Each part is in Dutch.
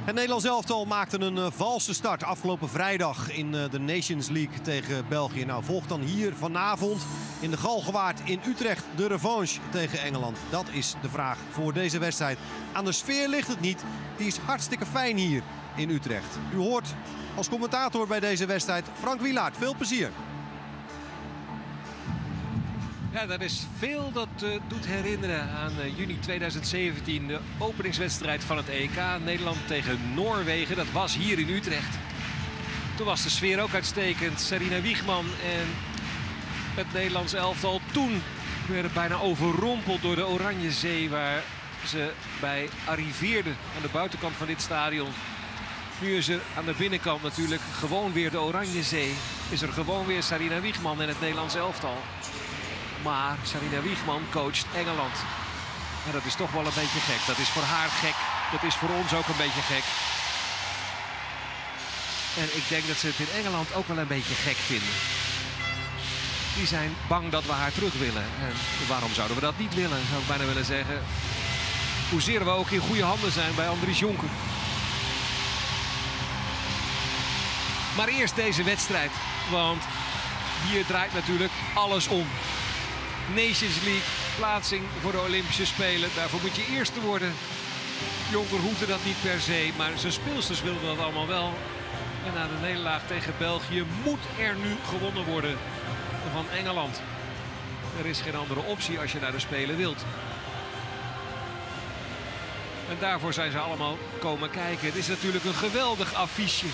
Het Nederlands elftal maakte een valse start afgelopen vrijdag in de Nations League tegen België. Nou, volgt dan hier vanavond in de Galgenwaard in Utrecht de revanche tegen Engeland. Dat is de vraag voor deze wedstrijd. Aan de sfeer ligt het niet. Die is hartstikke fijn hier in Utrecht. U hoort als commentator bij deze wedstrijd Frank Wielaert. Veel plezier. Ja, er is veel dat doet herinneren aan juni 2017, de openingswedstrijd van het EK. Nederland tegen Noorwegen, dat was hier in Utrecht. Toen was de sfeer ook uitstekend. Sarina Wiegman en het Nederlands elftal toen werden bijna overrompeld door de Oranje Zee, waar ze bij arriveerden aan de buitenkant van dit stadion. Nu is er aan de binnenkant natuurlijk gewoon weer de Oranje Zee. Is er gewoon weer Sarina Wiegman en het Nederlands elftal. Maar Sarina Wiegman coacht Engeland. En dat is toch wel een beetje gek. Dat is voor haar gek. Dat is voor ons ook een beetje gek. En ik denk dat ze het in Engeland ook wel een beetje gek vinden. Die zijn bang dat we haar terug willen. En waarom zouden we dat niet willen, zou ik bijna willen zeggen. Hoezeer we ook in goede handen zijn bij Andries Jonker. Maar eerst deze wedstrijd. Want hier draait natuurlijk alles om. Nations League, plaatsing voor de Olympische Spelen. Daarvoor moet je eerste worden. Jonker hoefde dat niet per se, maar zijn speelsters wilden dat allemaal wel. En na de nederlaag tegen België moet er nu gewonnen worden van Engeland. Er is geen andere optie als je naar de Spelen wilt. En daarvoor zijn ze allemaal komen kijken. Het is natuurlijk een geweldig affiche.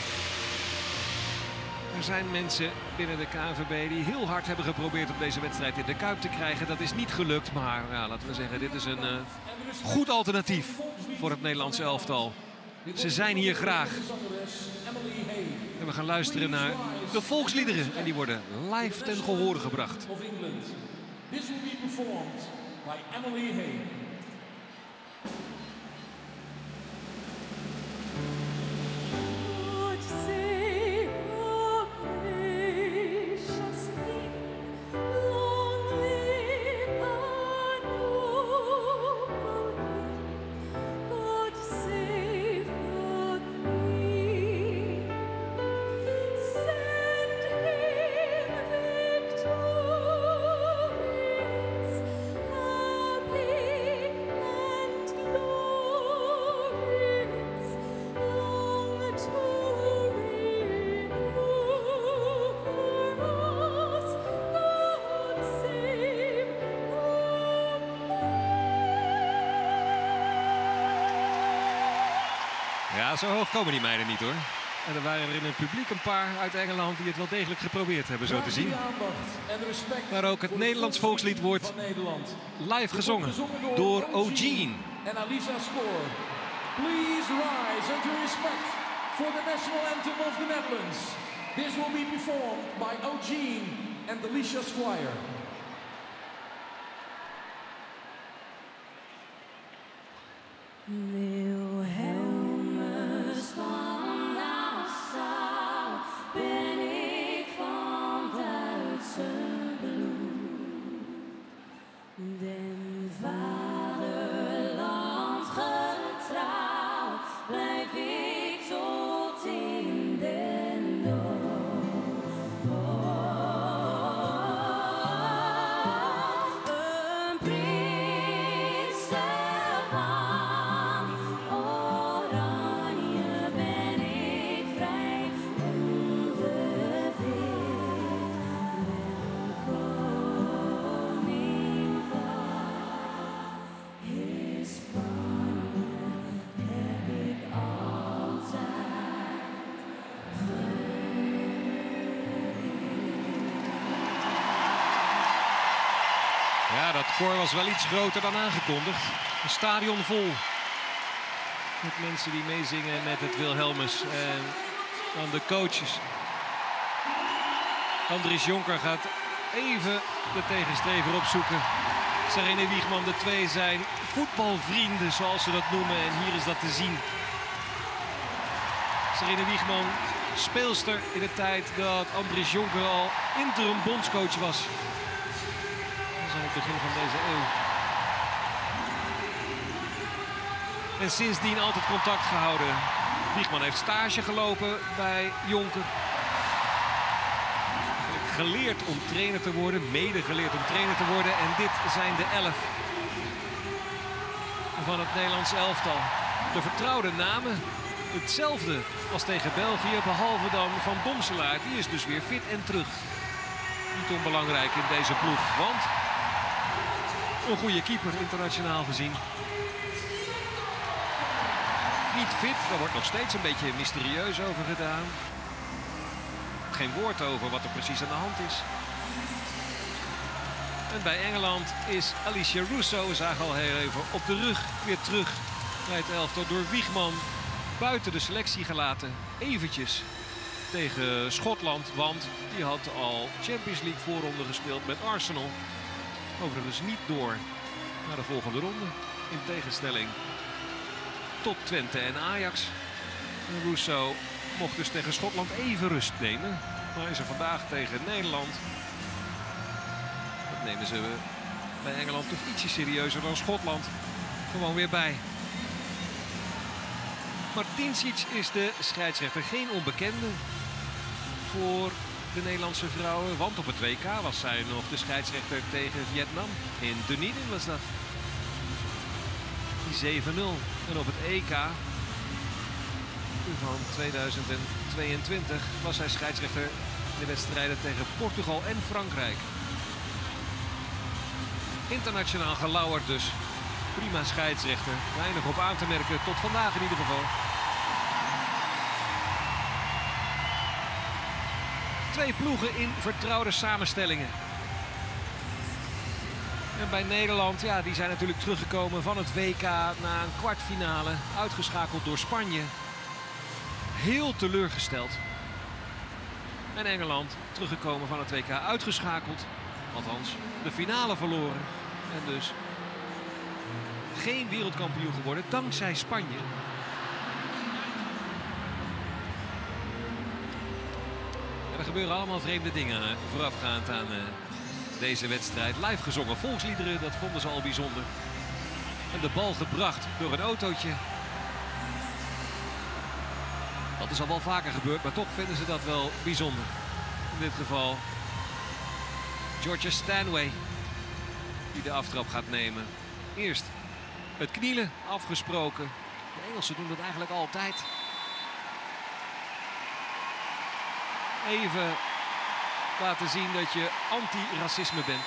Er zijn mensen binnen de KNVB die heel hard hebben geprobeerd om deze wedstrijd in de Kuip te krijgen. Dat is niet gelukt, maar ja, laten we zeggen, dit is een goed alternatief voor het Nederlandse elftal. Ze zijn hier graag. En we gaan luisteren naar de volksliederen. En die worden live ten gehore gebracht. This will be performed by Emily Hay. Ja, zo hoog komen die meiden niet hoor. En er waren er in het publiek een paar uit Engeland die het wel degelijk geprobeerd hebben zo te zien. Maar ook het Nederlands volkslied wordt live gezongen door O'Gene. En Alicia Score. Please rise and to respect for the national anthem of the Netherlands. This will be performed by O'Gene and Alicia Squire. Den vaderland getrouw, blijf ik tot in den dood. Een prinsen van Oranje ben ik vrij, onverveeld. Ja, dat koor was wel iets groter dan aangekondigd. Een stadion vol. Met mensen die meezingen met het Wilhelmus. En dan de coaches. Andries Jonker gaat even de tegenstrever opzoeken. Sarina Wiegman, de twee zijn voetbalvrienden, zoals ze dat noemen. En hier is dat te zien. Sarina Wiegman, speelster in de tijd dat Andries Jonker al interim bondscoach was. Dat is aan het begin van deze eeuw. En sindsdien altijd contact gehouden. Wiegman heeft stage gelopen bij Jonker. Geleerd om trainer te worden, mede geleerd om trainer te worden. En dit zijn de 11 van het Nederlands elftal. De vertrouwde namen, hetzelfde als tegen België, behalve dan Van Domselaar. Die is dus weer fit en terug. Niet onbelangrijk in deze ploeg, want een goede keeper internationaal gezien. Niet fit, daar wordt nog steeds een beetje mysterieus over gedaan. Geen woord over wat er precies aan de hand is. En bij Engeland is Alicia Russo, we zagen al heel even, op de rug weer terug bij het elftal. Door Wiegman buiten de selectie gelaten. Eventjes tegen Schotland, want die had al Champions League voorronde gespeeld met Arsenal. Overigens niet door naar de volgende ronde. In tegenstelling tot Twente en Ajax. En Russo mocht dus tegen Schotland even rust nemen. Maar is er vandaag tegen Nederland. Dat nemen ze bij Engeland toch ietsje serieuzer dan Schotland. Gewoon weer bij. Martincic is de scheidsrechter. Geen onbekende voor de Nederlandse vrouwen. Want op het WK was zij nog de scheidsrechter tegen Vietnam. In Dunedin was dat. Die 7-0. En op het EK van 2022 was hij scheidsrechter in de wedstrijden tegen Portugal en Frankrijk. Internationaal gelauwerd dus. Prima scheidsrechter. Weinig op aan te merken, tot vandaag in ieder geval. Twee ploegen in vertrouwde samenstellingen. En bij Nederland, ja, die zijn natuurlijk teruggekomen van het WK na een kwartfinale. Uitgeschakeld door Spanje. Heel teleurgesteld. En Engeland teruggekomen van het WK, uitgeschakeld. Althans, de finale verloren. En dus geen wereldkampioen geworden dankzij Spanje. En er gebeuren allemaal vreemde dingen voorafgaand aan deze wedstrijd. Live gezongen volksliederen, dat vonden ze al bijzonder. En de bal gebracht door een autootje. Dat is al wel vaker gebeurd, maar toch vinden ze dat wel bijzonder. In dit geval Georgia Stanway die de aftrap gaat nemen. Eerst het knielen, afgesproken. De Engelsen doen dat eigenlijk altijd. Even laten zien dat je anti-racisme bent.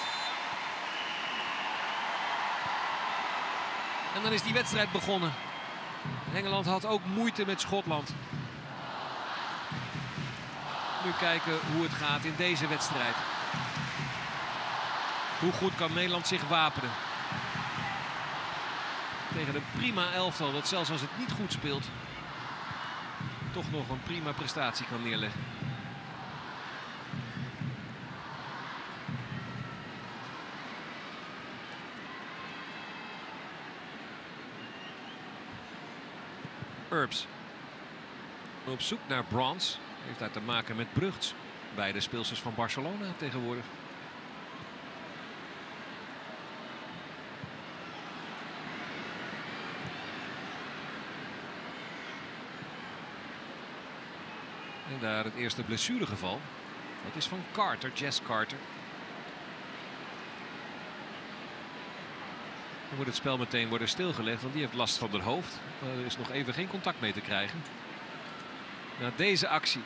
En dan is die wedstrijd begonnen. Engeland had ook moeite met Schotland. Nu kijken hoe het gaat in deze wedstrijd. Hoe goed kan Nederland zich wapenen? Tegen een prima elftal dat zelfs als het niet goed speelt toch nog een prima prestatie kan neerleggen. Earps op zoek naar Bronze. Heeft daar te maken met Brugts. Beide speelsters van Barcelona tegenwoordig. En daar het eerste blessuregeval. Dat is van Carter, Jess Carter. Dan moet het spel meteen worden stilgelegd, want die heeft last van haar hoofd. Er is nog even geen contact mee te krijgen. Na deze actie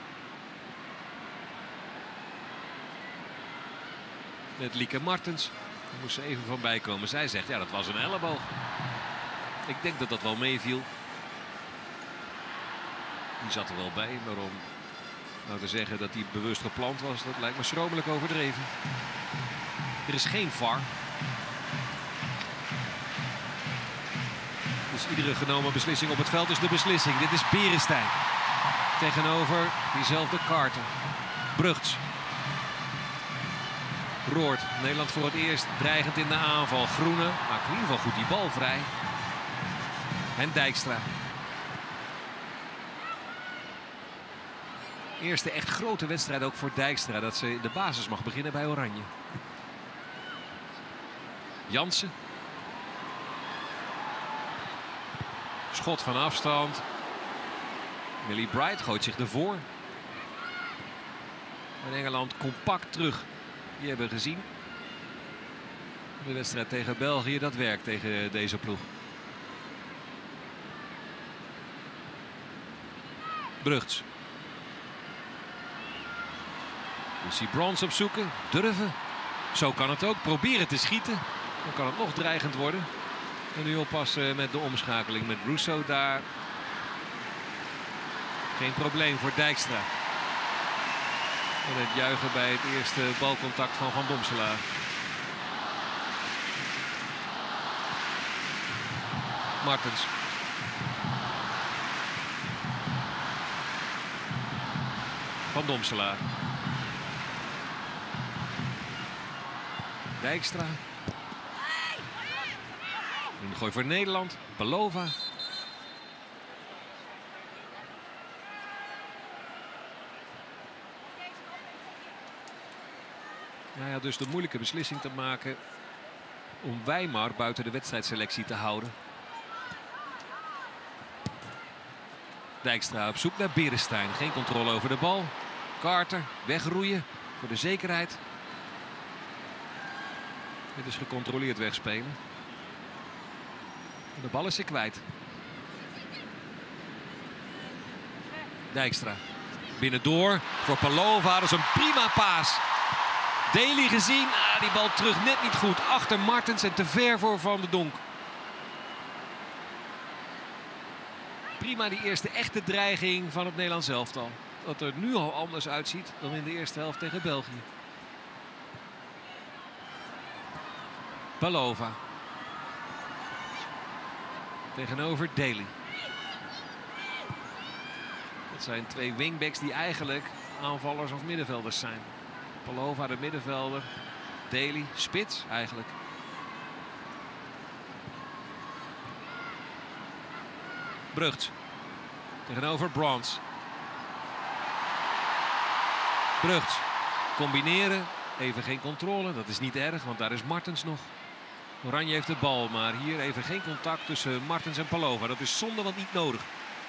met Lieke Martens, daar moest ze even van bijkomen. Zij zegt, ja, dat was een elleboog. Ik denk dat dat wel meeviel. Die zat er wel bij, maar om nou te zeggen dat hij bewust geplant was, dat lijkt me schromelijk overdreven. Er is geen VAR. Dus iedere genomen beslissing op het veld is de beslissing. Dit is Beresteyn. Tegenover diezelfde Carter. Brugts. Roord. Nederland voor het eerst dreigend in de aanval. Groene maakt in ieder geval goed die bal vrij. En Dijkstra. Eerste echt grote wedstrijd ook voor Dijkstra. Dat ze de basis mag beginnen bij Oranje. Jansen. Schot van afstand. Millie Bright gooit zich ervoor. En Engeland compact terug. Die hebben gezien. De wedstrijd tegen België, dat werkt tegen deze ploeg. Brugts. Lucy Bronze opzoeken. Durven. Zo kan het ook. Proberen te schieten. Dan kan het nog dreigend worden. En nu oppassen met de omschakeling met Russo daar. Geen probleem voor Dijkstra. En het juichen bij het eerste balcontact van Van Domselaar. Martens. Van Domselaar. Dijkstra. Een gooi voor Nederland. Palova. Hij had dus de moeilijke beslissing te maken om Weimar buiten de wedstrijdselectie te houden. Dijkstra op zoek naar Beresteyn. Geen controle over de bal. Carter wegroeien voor de zekerheid. Dit is gecontroleerd wegspelen. En de bal is ze kwijt. Dijkstra. Binnendoor voor Palova. Dat is een prima paas. Daly gezien. Die bal terug net niet goed. Achter Martens en te ver voor Van de Donk. Prima die eerste echte dreiging van het Nederlands elftal. Dat er nu al anders uitziet dan in de eerste helft tegen België. Palova. Tegenover Daly. Dat zijn twee wingbacks die eigenlijk aanvallers of middenvelders zijn. Palova de middenvelder. Daly spits eigenlijk. Brugts. Tegenover Bronze. Brugts. Combineren. Even geen controle. Dat is niet erg, want daar is Martens nog. Oranje heeft de bal, maar hier even geen contact tussen Martens en Palova. Dat is zonde, want niet nodig.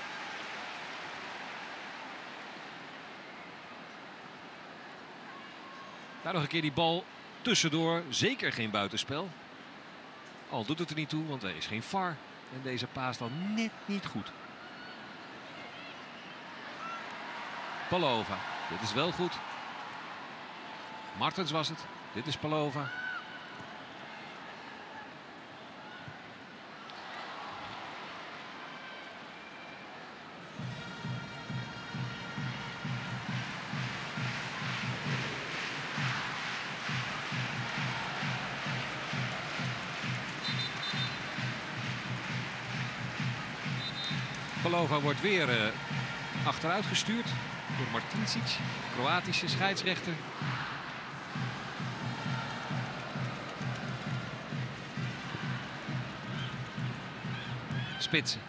Daar nog een keer die bal tussendoor. Zeker geen buitenspel. Al doet het er niet toe, want er is geen VAR. En deze paas dan net niet goed. Palova. Dit is wel goed. Martens was het. Dit is Palova. Palova wordt weer achteruit gestuurd door Martinčić, Kroatische scheidsrechter. Spitsen.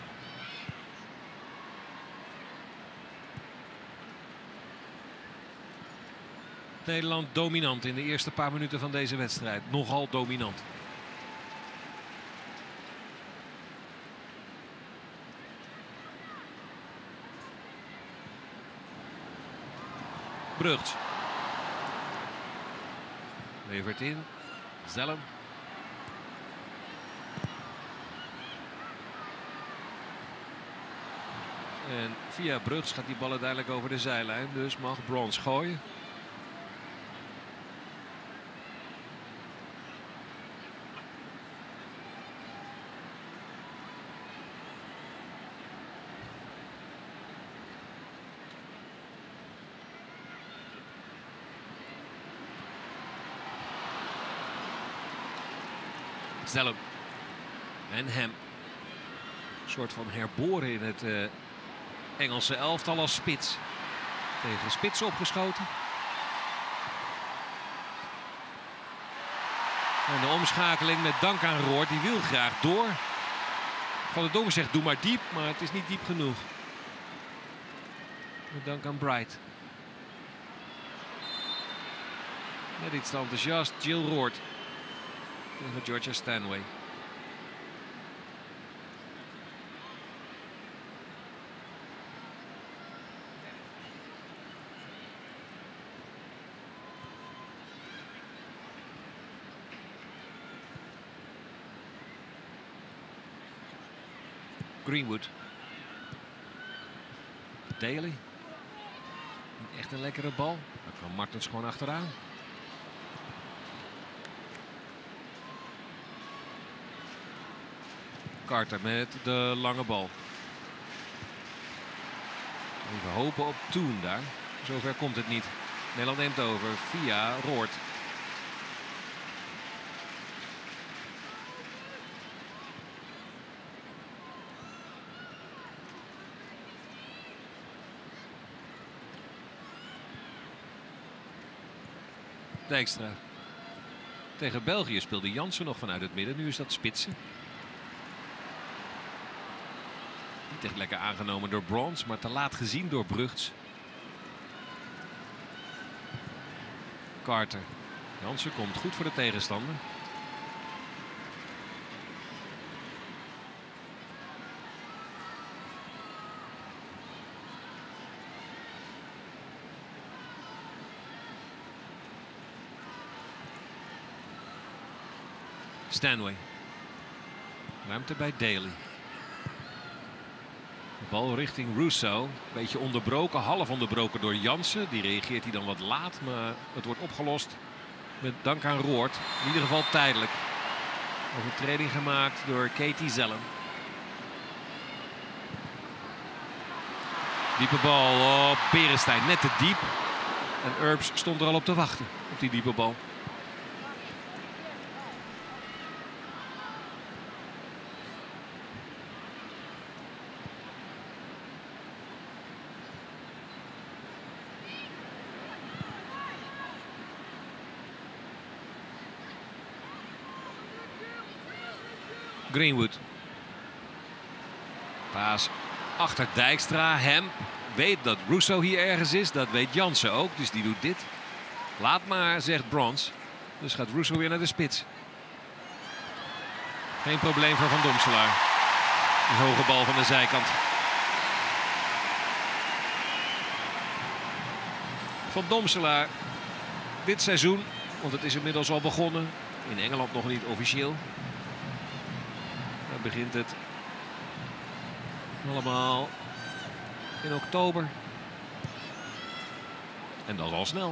Nederland dominant in de eerste paar minuten van deze wedstrijd. Nogal dominant. Brugts. Levert in. Zellen. En via Brugts gaat die bal uiteindelijk over de zijlijn. Dus mag Bronze gooien. Zellum. En hem. Een soort van herboren in het Engelse elftal als spits. Tegen spits opgeschoten. En de omschakeling met dank aan Roord. Die wil graag door. Van der Donk zegt doe maar diep. Maar het is niet diep genoeg. Met dank aan Bright. Net iets te enthousiast. Jill Roord. Tegen Georgia Stanway. Greenwood. Daly. Niet echt een lekkere bal. Daar kan Martens gewoon achteraan. Carter met de lange bal. Even hopen op Toon daar. Zover komt het niet. Nederland neemt over via Roord. Dijkstra. Tegen België speelde Jansen nog vanuit het midden. Nu is dat spitsen. Niet echt lekker aangenomen door Brons, maar te laat gezien door Brugts. Carter. Jansen komt goed voor de tegenstander. Stanway. Ruimte bij Daly. De bal richting Russo. Een beetje onderbroken, half onderbroken door Jansen. Die reageert hij dan wat laat, maar het wordt opgelost met dank aan Roord. In ieder geval tijdelijk. Overtreding gemaakt door Katie Zellen. Diepe bal op Beresteyn, net te diep. En Urbs stond er al op te wachten, op die diepe bal. Greenwood. Paas achter Dijkstra. Hem weet dat Russo hier ergens is. Dat weet Jansen ook. Dus die doet dit. Laat maar, zegt Brons. Dus gaat Russo weer naar de spits. Geen probleem voor Van Domselaar. Die hoge bal van de zijkant. Van Domselaar. Dit seizoen, want het is inmiddels al begonnen. In Engeland nog niet officieel. Dan begint het allemaal in oktober. En dat al snel.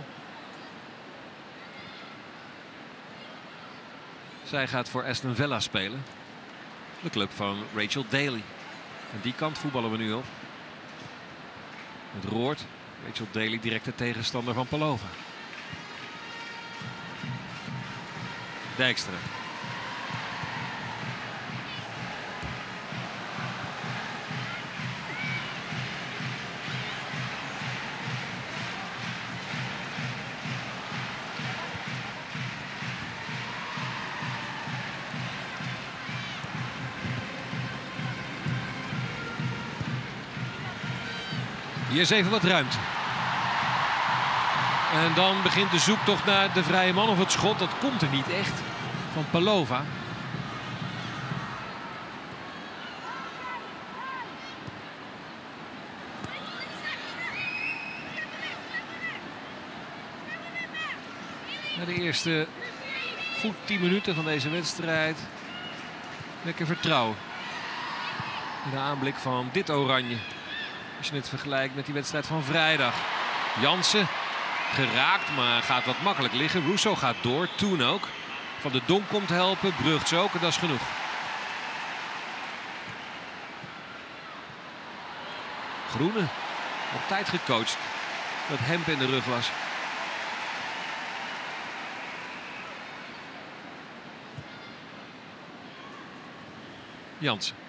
Zij gaat voor Aston Villa spelen. De club van Rachel Daly. En die kant voetballen we nu op. Het Roord. Rachel Daly direct de tegenstander van Palova. Dijkstra. Hier is even wat ruimte. En dan begint de zoektocht naar de vrije man of het schot. Dat komt er niet echt van Palova. Na de eerste goed 10 minuten van deze wedstrijd. Lekker vertrouwen. In de aanblik van dit oranje. Als je het vergelijkt met die wedstrijd van vrijdag. Jansen geraakt, maar gaat wat makkelijk liggen. Russo gaat door, Toon ook. Van de Donk komt helpen, Brugts ook en dat is genoeg. Groene, op tijd gecoacht. Dat Hemp in de rug was. Jansen.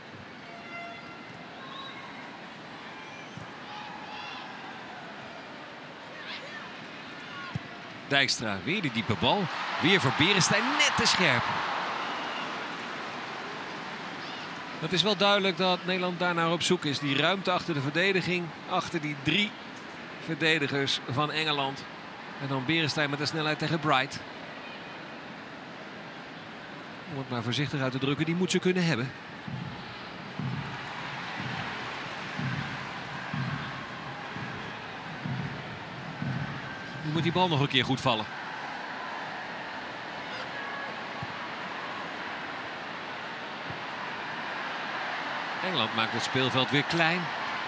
Dijkstra, weer die diepe bal. Weer voor Beresteyn, net te scherp. Het is wel duidelijk dat Nederland daarnaar op zoek is. Die ruimte achter de verdediging. Achter die 3 verdedigers van Engeland. En dan Beresteyn met de snelheid tegen Bright. Om het maar voorzichtig uit te drukken, die moet ze kunnen hebben. Nu moet die bal nog een keer goed vallen. Engeland maakt het speelveld weer klein.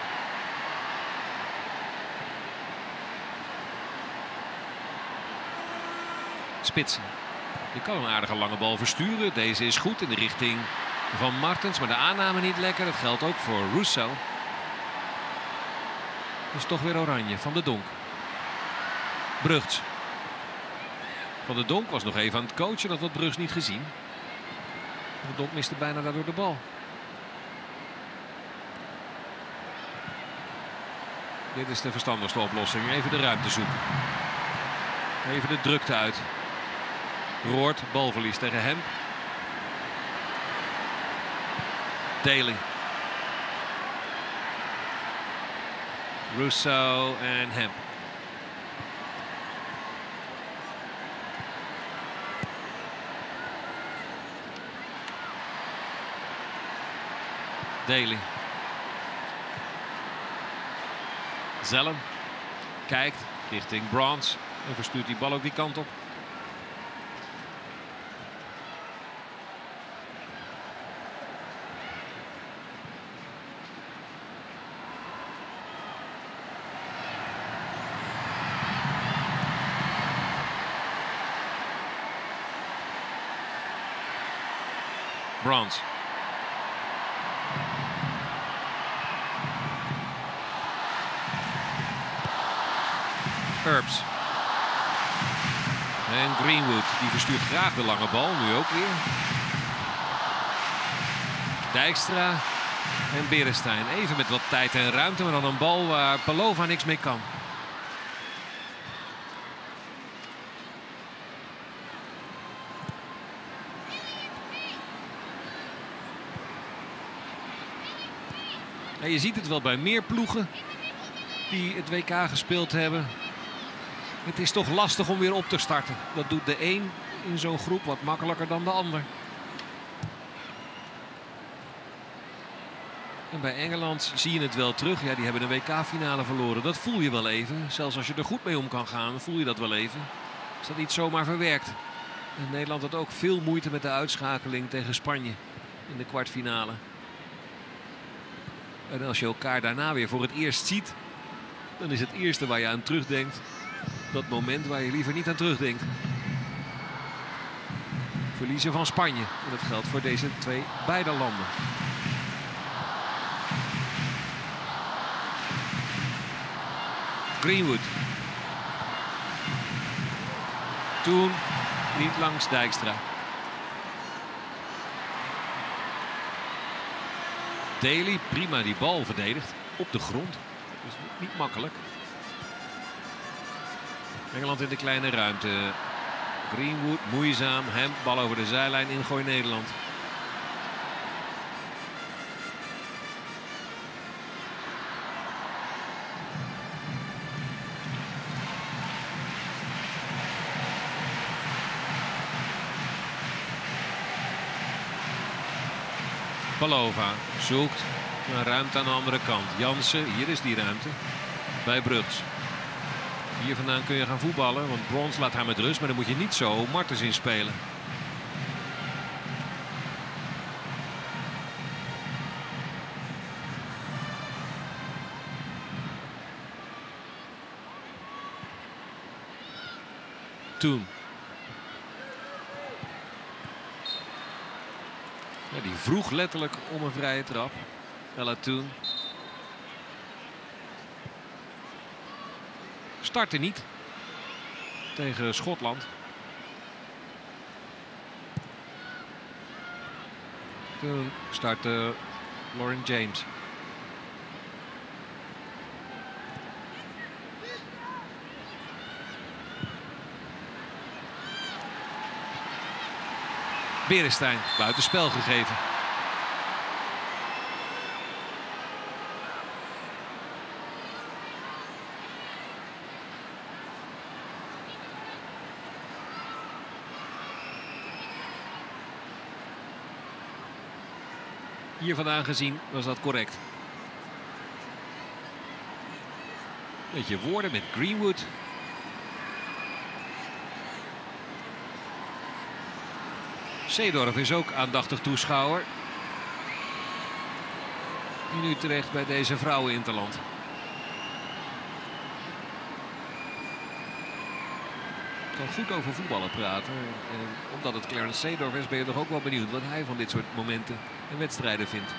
Spitsen. Je kan een aardige lange bal versturen. Deze is goed in de richting van Martens, maar de aanname niet lekker. Dat geldt ook voor Russo. Dus toch weer oranje. Van de Donk. Brugts. Van de Donk was nog even aan het coachen. Dat had Brugts niet gezien. Van de Donk miste bijna daardoor de bal. Dit is de verstandigste oplossing. Even de ruimte zoeken. Even de drukte uit. Roord, balverlies tegen hem. Daly. Russo en Hemp. Daly. Zellen. Kijkt richting Bronze. En verstuurt die bal ook die kant op. Bronze. Herbs. En Greenwood, die verstuurt graag de lange bal, nu ook weer. Dijkstra en Beresteyn. Even met wat tijd en ruimte, maar dan een bal waar Palova niks mee kan. Ja, je ziet het wel bij meer ploegen die het WK gespeeld hebben. Het is toch lastig om weer op te starten. Dat doet de een in zo'n groep wat makkelijker dan de ander. En bij Engeland zie je het wel terug. Ja, die hebben de WK-finale verloren. Dat voel je wel even. Zelfs als je er goed mee om kan gaan, voel je dat wel even. Is dat niet zomaar verwerkt. En Nederland had ook veel moeite met de uitschakeling tegen Spanje in de kwartfinale. En als je elkaar daarna weer voor het eerst ziet, dan is het eerste waar je aan terugdenkt dat moment waar je liever niet aan terugdenkt. Verliezen van Spanje. En dat geldt voor deze beide landen. Greenwood. Toen niet langs Dijkstra. Daly, prima die bal verdedigd op de grond. Dus niet makkelijk. Engeland in de kleine ruimte. Greenwood, moeizaam. Hem, bal over de zijlijn, ingooi Nederland. Palova zoekt naar ruimte aan de andere kant. Jansen, hier is die ruimte bij Brugts. Hier vandaan kun je gaan voetballen, want Bronze laat haar met rust. Maar dan moet je niet zo Martens inspelen. Toen. Ja, die vroeg letterlijk om een vrije trap. Ella Toen. Startte niet tegen Schotland. Toen startte Lauren James. Beresteyn buitenspel gegeven. Hier vandaan gezien was dat correct. Beetje woorden met Greenwood. Seedorf is ook aandachtig toeschouwer. in Utrecht bij deze vrouweninterland. Ik kan goed over voetballen praten. En omdat het Clarence Seedorf is, ben je toch ook wel benieuwd wat hij van dit soort momenten en wedstrijden vindt.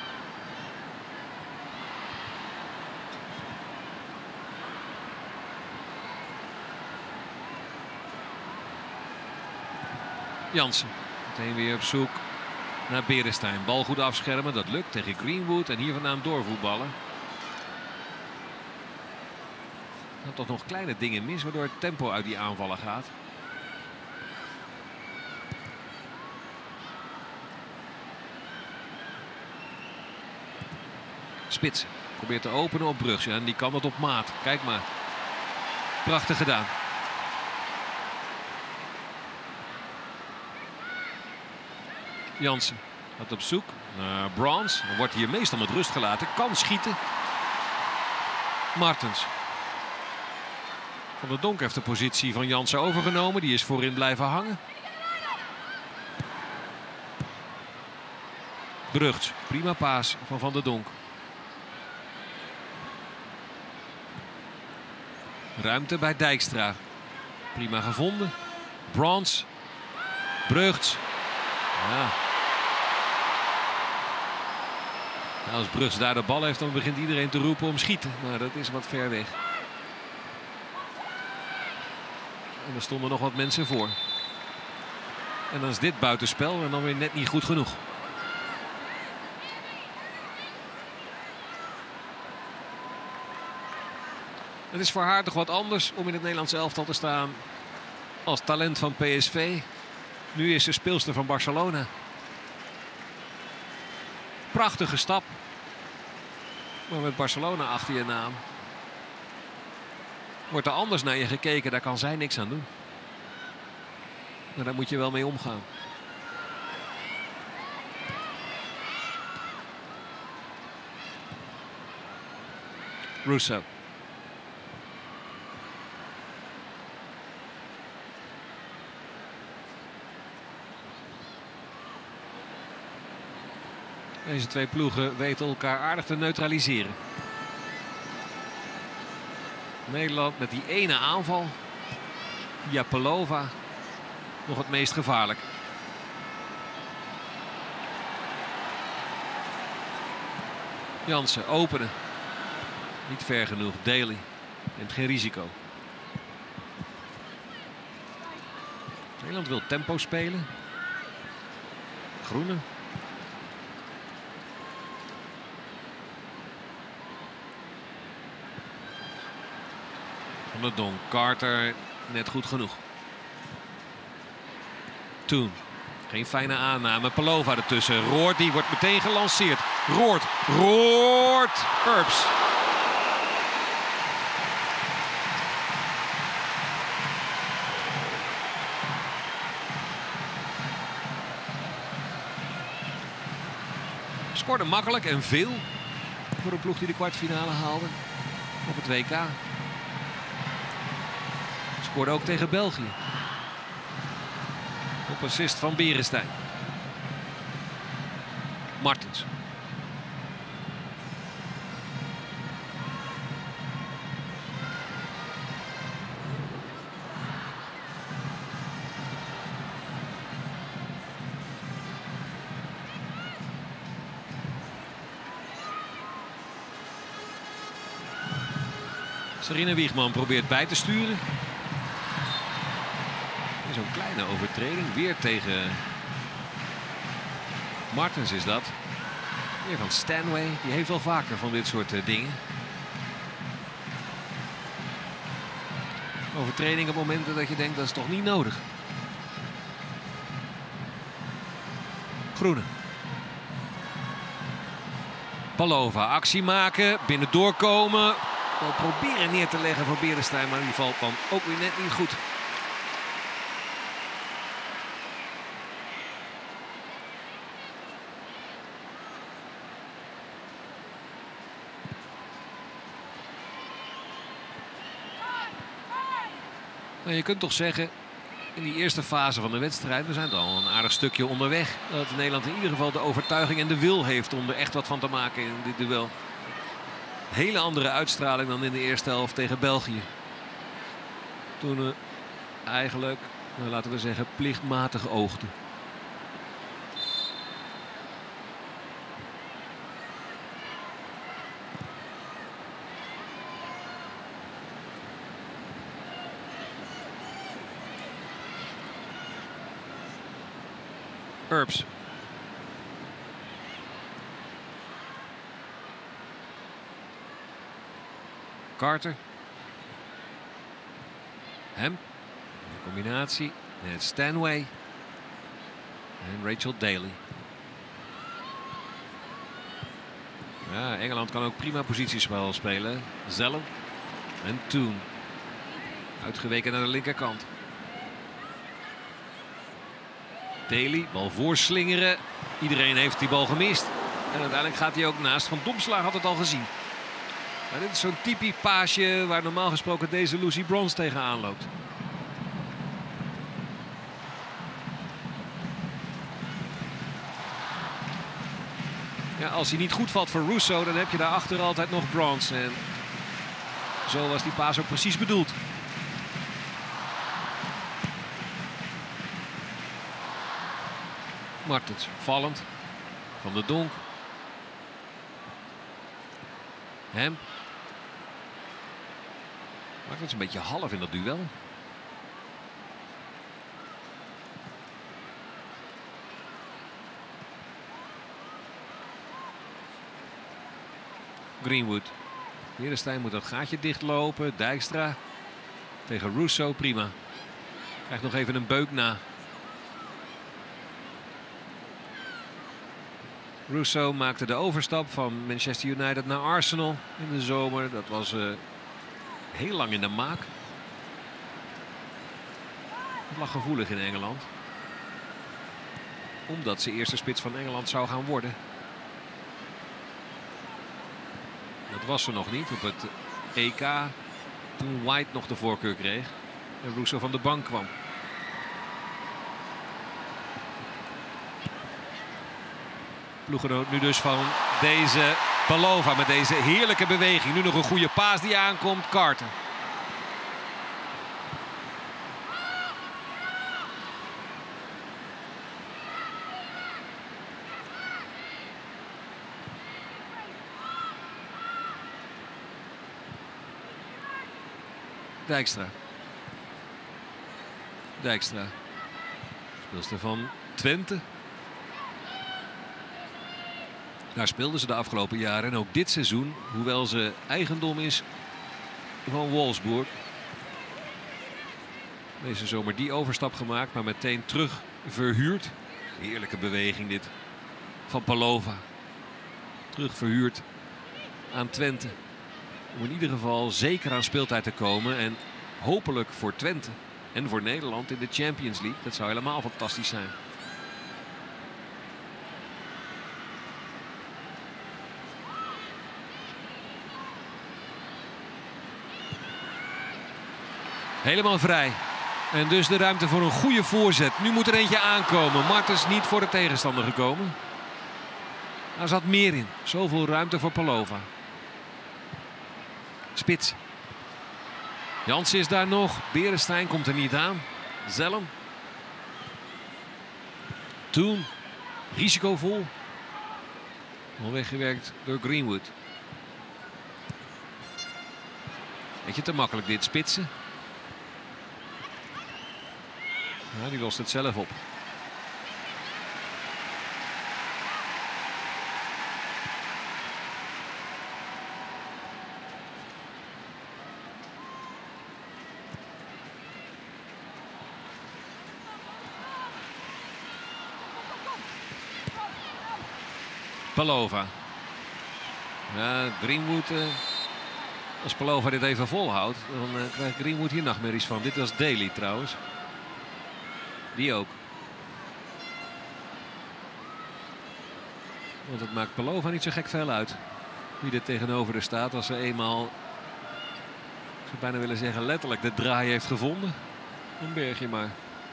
Jansen meteen weer op zoek naar Beresteyn. Bal goed afschermen, dat lukt tegen Greenwood en hier vandaan doorvoetballen. Dan toch nog kleine dingen mis waardoor het tempo uit die aanvallen gaat. Spits probeert te openen op Brugge en die kan dat op maat. Kijk maar. Prachtig gedaan. Jansen gaat op zoek naar Brans. Dan wordt hier meestal met rust gelaten. Kan schieten. Martens. Van der Donk heeft de positie van Jansen overgenomen. Die is voorin blijven hangen. Brugge. Prima paas van Van der Donk. Ruimte bij Dijkstra. Prima gevonden. Brans. Brugge. Ja. Nou, als Brugge daar de bal heeft, dan begint iedereen te roepen om schieten. Maar dat is wat ver weg. En er stonden nog wat mensen voor. En dan is dit buitenspel en dan weer net niet goed genoeg. Het is voor haar toch wat anders om in het Nederlandse elftal te staan als talent van PSV. Nu is ze speelster van Barcelona. Prachtige stap. Maar met Barcelona achter je naam wordt er anders naar je gekeken. Daar kan zij niks aan doen. Maar daar moet je wel mee omgaan. Russo. Deze twee ploegen weten elkaar aardig te neutraliseren. Nederland met die ene aanval via Pelova nog het meest gevaarlijk. Jansen openen. Niet ver genoeg. Daly neemt geen risico. Nederland wil tempo spelen. Groene. Van der Donk, Carter net goed genoeg. Toen. Geen fijne aanname. Pelova ertussen. Roord, die wordt meteen gelanceerd. Roord. Herbs. Scoorde makkelijk en veel voor een ploeg die de kwartfinale haalde op het WK. Scoorde ook tegen België. Op assist van Beresteyn. Martens. Sarina Wiegman probeert bij te sturen. Zo'n kleine overtreding. Weer tegen Martens is dat. Weer van Stanway. Die heeft wel vaker van dit soort dingen. Overtreding op momenten dat je denkt dat is toch niet nodig. Groene. Pelova. Actie maken. Binnen doorkomen. Wel proberen neer te leggen voor Beresteyn. Maar die valt dan ook weer net niet goed. Nou, je kunt toch zeggen in die eerste fase van de wedstrijd. We zijn al een aardig stukje onderweg. Dat Nederland in ieder geval de overtuiging en de wil heeft om er echt wat van te maken in dit duel. Hele andere uitstraling dan in de eerste helft tegen België. Toen we eigenlijk, laten we zeggen, plichtmatig oogden. Earps. Carter. Hem. De combinatie. Met Stanway. En Rachel Daly. Ja, Engeland kan ook prima positiespel spelen. Zellen. En Toon. Uitgeweken naar de linkerkant. Daly, bal voorslingeren. Iedereen heeft die bal gemist. En uiteindelijk gaat hij ook naast. Van Domslaar had het al gezien. Maar dit is zo'n typisch paasje waar normaal gesproken deze Lucy Bronze tegenaan loopt. Ja, als hij niet goed valt voor Russo, dan heb je daarachter altijd nog Bronze. En zo was die paas ook precies bedoeld. Martens vallend. Van de Donk. Hem. Martens een beetje half in dat duel. Greenwood. Herenstein moet dat gaatje dichtlopen. Dijkstra tegen Russo, prima. Krijgt nog even een beuk na. Russo maakte de overstap van Manchester United naar Arsenal in de zomer. Dat was heel lang in de maak. Het lag gevoelig in Engeland. Omdat ze eerste spits van Engeland zou gaan worden. Dat was ze nog niet op het EK. Toen White nog de voorkeur kreeg. En Russo van de bank kwam. Ploeggenoot nu dus van deze Palova met deze heerlijke beweging. Nu nog een goede paas die aankomt. Carter. Dijkstra. Dijkstra. Speelster van Twente. Daar speelden ze de afgelopen jaren en ook dit seizoen, hoewel ze eigendom is van Wolfsburg. Deze zomer die overstap gemaakt, maar meteen terug verhuurd. Heerlijke beweging dit van Palova. Terug verhuurd aan Twente. Om in ieder geval zeker aan speeltijd te komen en hopelijk voor Twente en voor Nederland in de Champions League. Dat zou helemaal fantastisch zijn. Helemaal vrij. En dus de ruimte voor een goede voorzet. Nu moet er eentje aankomen. Martens niet voor de tegenstander gekomen. Daar zat meer in. Zoveel ruimte voor Palova. Spits. Jansen is daar nog. Berenstein komt er niet aan. Zellem. Toen. Risicovol. Al weggewerkt door Greenwood. Beetje te makkelijk dit spitsen. Ja, die lost het zelf op. Palova. Ja, Greenwood. Als Palova dit even volhoudt, dan krijgt Greenwood hier nachtmerries van. Dit was Daly trouwens. Die ook. Want het maakt Palova niet zo gek veel uit. Wie er tegenover er staat als ze eenmaal, ik zou bijna willen zeggen letterlijk, de draai heeft gevonden. Dan berg je maar.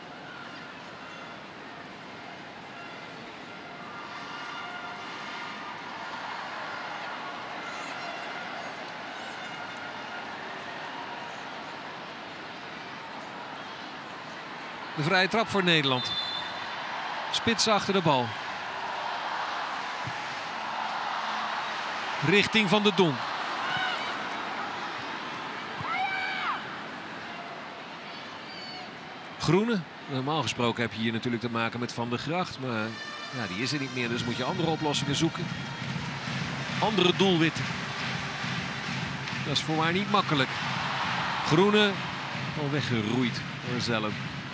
De vrije trap voor Nederland. Spits achter de bal. Richting Van de Donk. Groene. Normaal gesproken heb je hier natuurlijk te maken met Van der Gracht. Maar ja, die is er niet meer, dus moet je andere oplossingen zoeken. Andere doelwitten. Dat is voorwaar niet makkelijk. Groene al weggeroeid door Zellen.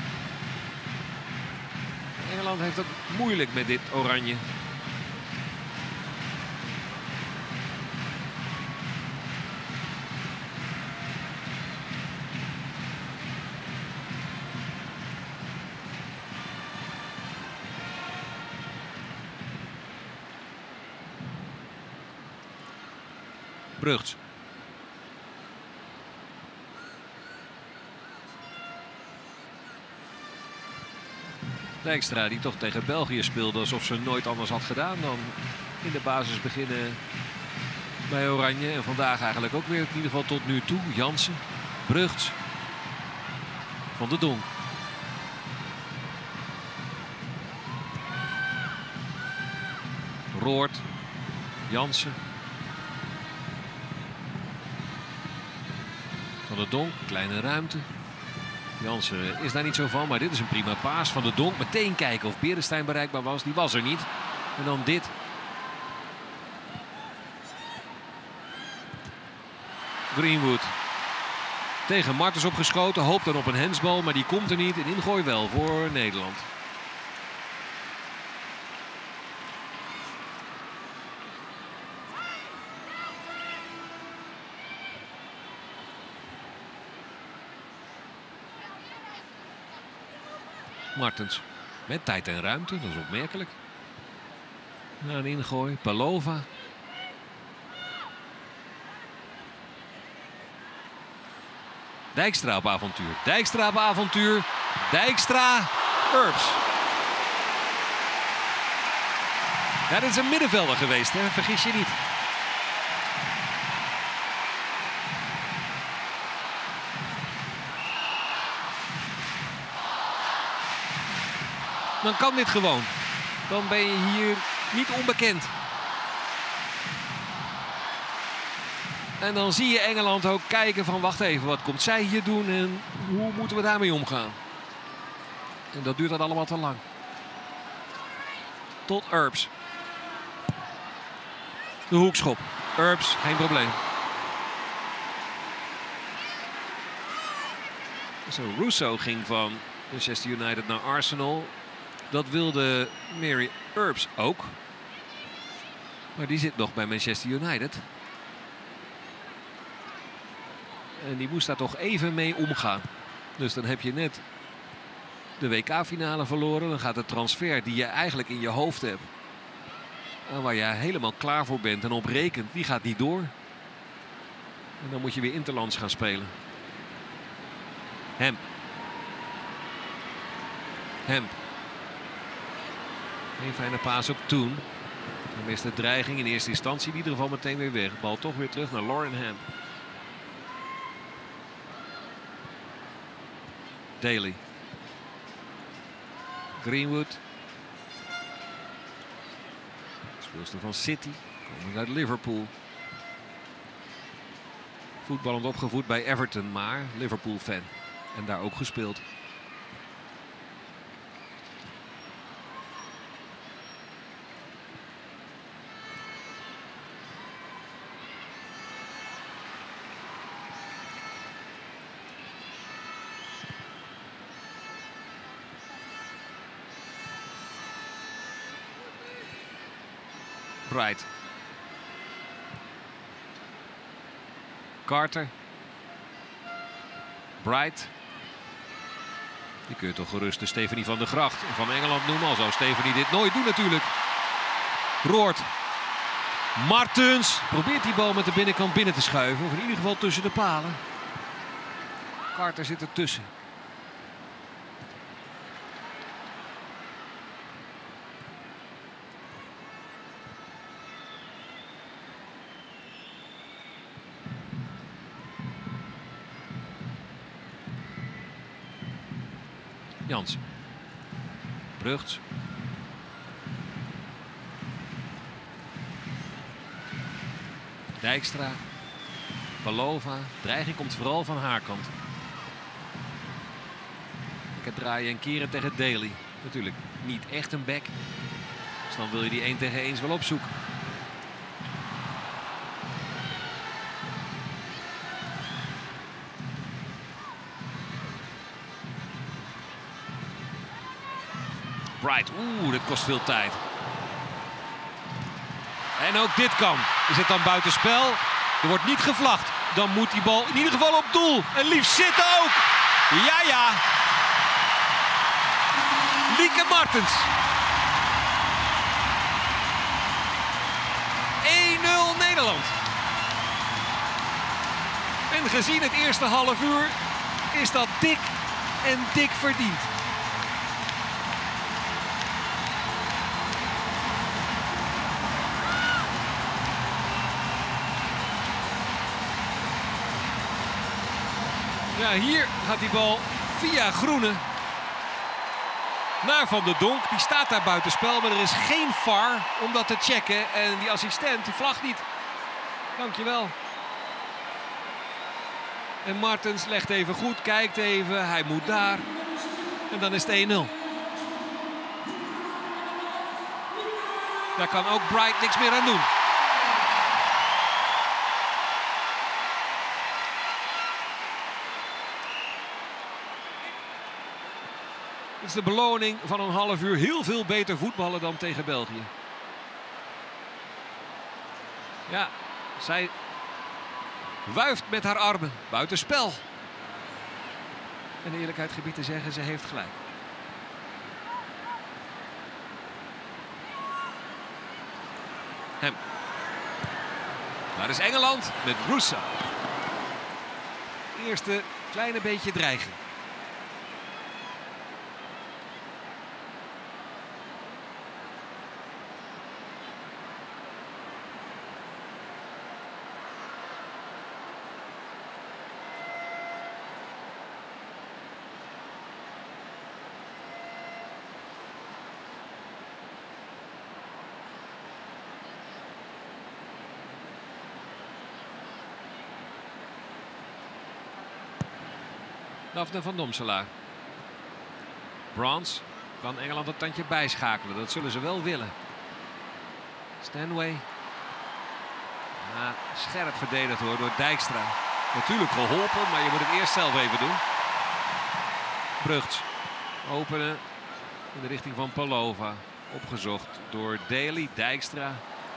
Engeland heeft het moeilijk met dit oranje. Brugts. Dijkstra die toch tegen België speelde alsof ze nooit anders had gedaan dan in de basis beginnen bij Oranje. En vandaag eigenlijk ook weer in ieder geval tot nu toe. Jansen, Brugts, Van de Donk. Roord, Jansen. Van de Donk, kleine ruimte. Jansen is daar niet zo van, maar dit is een prima paas. Van de Donk meteen kijken of Beresteyn bereikbaar was. Die was er niet. En dan dit. Greenwood. Tegen Martens opgeschoten. Hoopt dan op een handsbal, maar die komt er niet. En ingooi wel voor Nederland. Martens met tijd en ruimte, dat is opmerkelijk. Na een ingooi, Palova. Dijkstra op avontuur, Dijkstra op avontuur, Dijkstra, Urbs. Ja, dit is een middenvelder geweest, hè? Vergis je niet. Dan kan dit gewoon. Dan ben je hier niet onbekend. En dan zie je Engeland ook kijken van wacht even, wat komt zij hier doen en hoe moeten we daarmee omgaan? En dat duurt dan allemaal te lang. Tot Urbs. De hoekschop. Urbs, geen probleem. Zo, Russo ging van Manchester United naar Arsenal. Dat wilde Mary Urbs ook. Maar die zit nog bij Manchester United. En die moest daar toch even mee omgaan. Dus dan heb je net de WK-finale verloren. Dan gaat de transfer die je eigenlijk in je hoofd hebt. En waar je helemaal klaar voor bent en op rekent, die gaat niet door. En dan moet je weer interlands gaan spelen. Hemp. Een fijne paas op Toen. Dan mist de dreiging in eerste instantie in ieder geval meteen weer weg. Bal toch weer terug naar Lauren Hemp. Daly. Greenwood. Speelster van City. Komend uit Liverpool. Voetballend opgevoed bij Everton, maar Liverpool fan. En daar ook gespeeld. Bright. Carter. Bright. Die kun je toch gerust de Stephanie van der Gracht van Engeland noemen. Al zou Stephanie dit nooit doen natuurlijk. Roord. Martens probeert die bal met de binnenkant binnen te schuiven. Of in ieder geval tussen de palen. Carter zit ertussen. Jansen. Brugts. Dijkstra. Palova. Dreiging komt vooral van haar kant. Het draaien en keren tegen Daly. Natuurlijk niet echt een back. Dus dan wil je die 1 tegen 1 wel opzoeken. Bright. Oeh, dit kost veel tijd. En ook dit kan. Is het dan buitenspel? Er wordt niet gevlacht. Dan moet die bal in ieder geval op doel. En liefst zitten ook. Ja, ja. Lieke Martens. 1-0 Nederland. En gezien het eerste half uur is dat dik en dik verdiend. Ja, hier gaat die bal via Groene naar Van der Donk. Die staat daar buitenspel, maar er is geen VAR om dat te checken. En die assistent die vlagt niet. Dankjewel. En Martens legt even goed, kijkt even. Hij moet daar. En dan is het 1-0. Daar kan ook Bright niks meer aan doen. Het is de beloning van een half uur heel veel beter voetballen dan tegen België. Ja, zij wuift met haar armen buitenspel. En de eerlijkheid gebied te zeggen, ze heeft gelijk. Hem. Daar is Engeland met Russo. Eerste kleine beetje dreiging. Daphne van Domselaar. Brans kan Engeland een tandje bijschakelen. Dat zullen ze wel willen. Stanway. Ja, scherp verdedigd hoor door Dijkstra. Natuurlijk geholpen, maar je moet het eerst zelf even doen. Brugts. Openen in de richting van Palova. Opgezocht door Daly. Dijkstra.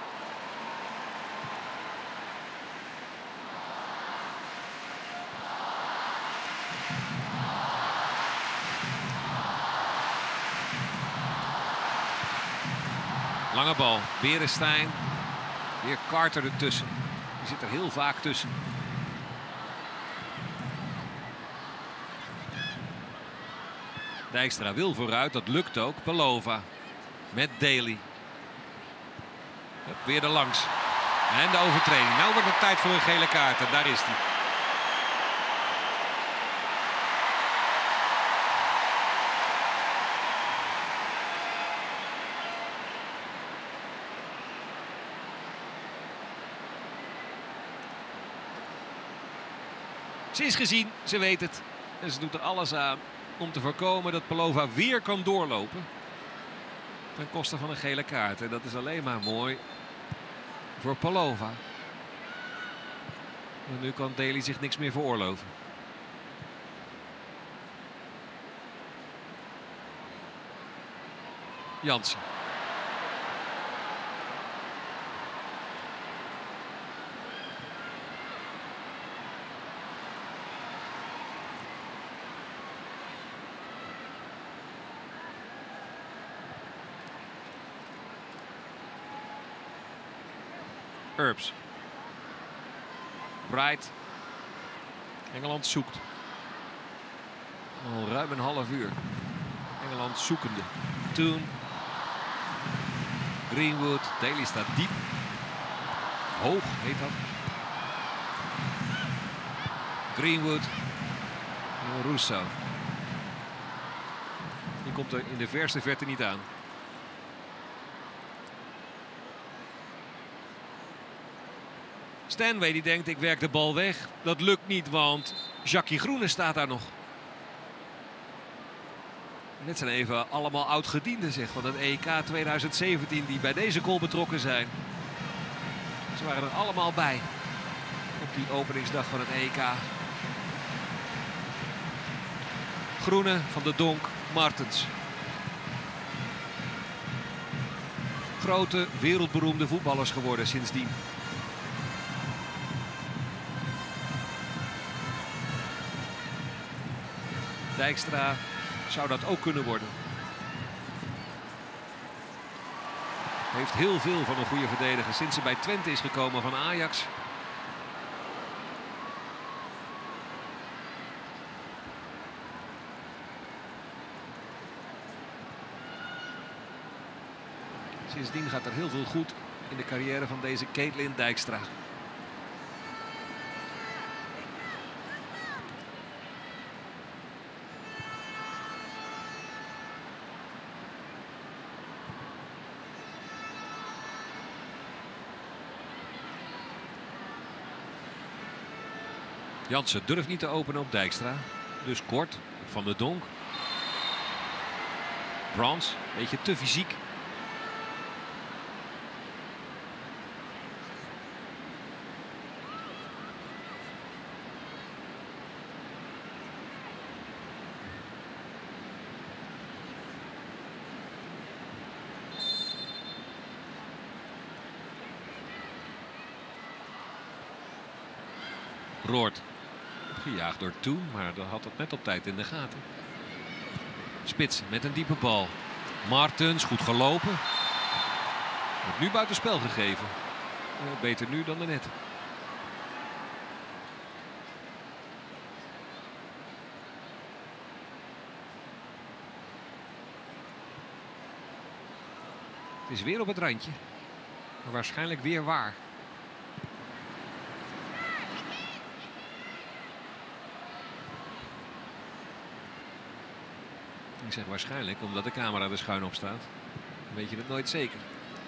Lange bal. Berestein. Weer Carter ertussen. Die zit er heel vaak tussen. Dijkstra wil vooruit. Dat lukt ook. Palova. Met Daly. Weer er langs. En de overtreding. Nou wordt het tijd voor een gele kaart. En daar is hij. Ze is gezien, ze weet het. En ze doet er alles aan om te voorkomen dat Palova weer kan doorlopen. Ten koste van een gele kaart. En dat is alleen maar mooi voor Palova. En nu kan Daly zich niks meer veroorloven. Jansen. Earps. Bright. Engeland zoekt. Al ruim een half uur. Engeland zoekende. Toen. Greenwood. Daly staat diep. Hoog heet dat. Greenwood. Russo. komt er in de verste verte niet aan. Stanway die denkt, ik werk de bal weg. Dat lukt niet, want Jackie Groene staat daar nog. Dit zijn even allemaal oud-gedienden, zeg, van het EK 2017 die bij deze goal betrokken zijn. Ze waren er allemaal bij op die openingsdag van het EK. Groene, Van de Donk, Martens. Grote, wereldberoemde voetballers geworden sindsdien. Dijkstra zou dat ook kunnen worden. Heeft heel veel van een goede verdediger sinds ze bij Twente is gekomen van Ajax. Sindsdien gaat er heel veel goed in de carrière van deze Caitlin Dijkstra. Jansen durft niet te openen op Dijkstra. Dus kort Van de Donk. Brans, een beetje te fysiek. Roord. Gejaagd door Toen, maar dat had het net op tijd in de gaten. Spits met een diepe bal. Martens, goed gelopen. Wordt nu buitenspel gegeven. Beter nu dan daarnet. Het is weer op het randje. Maar waarschijnlijk weer waar. Ik zeg waarschijnlijk, omdat de camera er schuin op staat. Dan weet je het nooit zeker.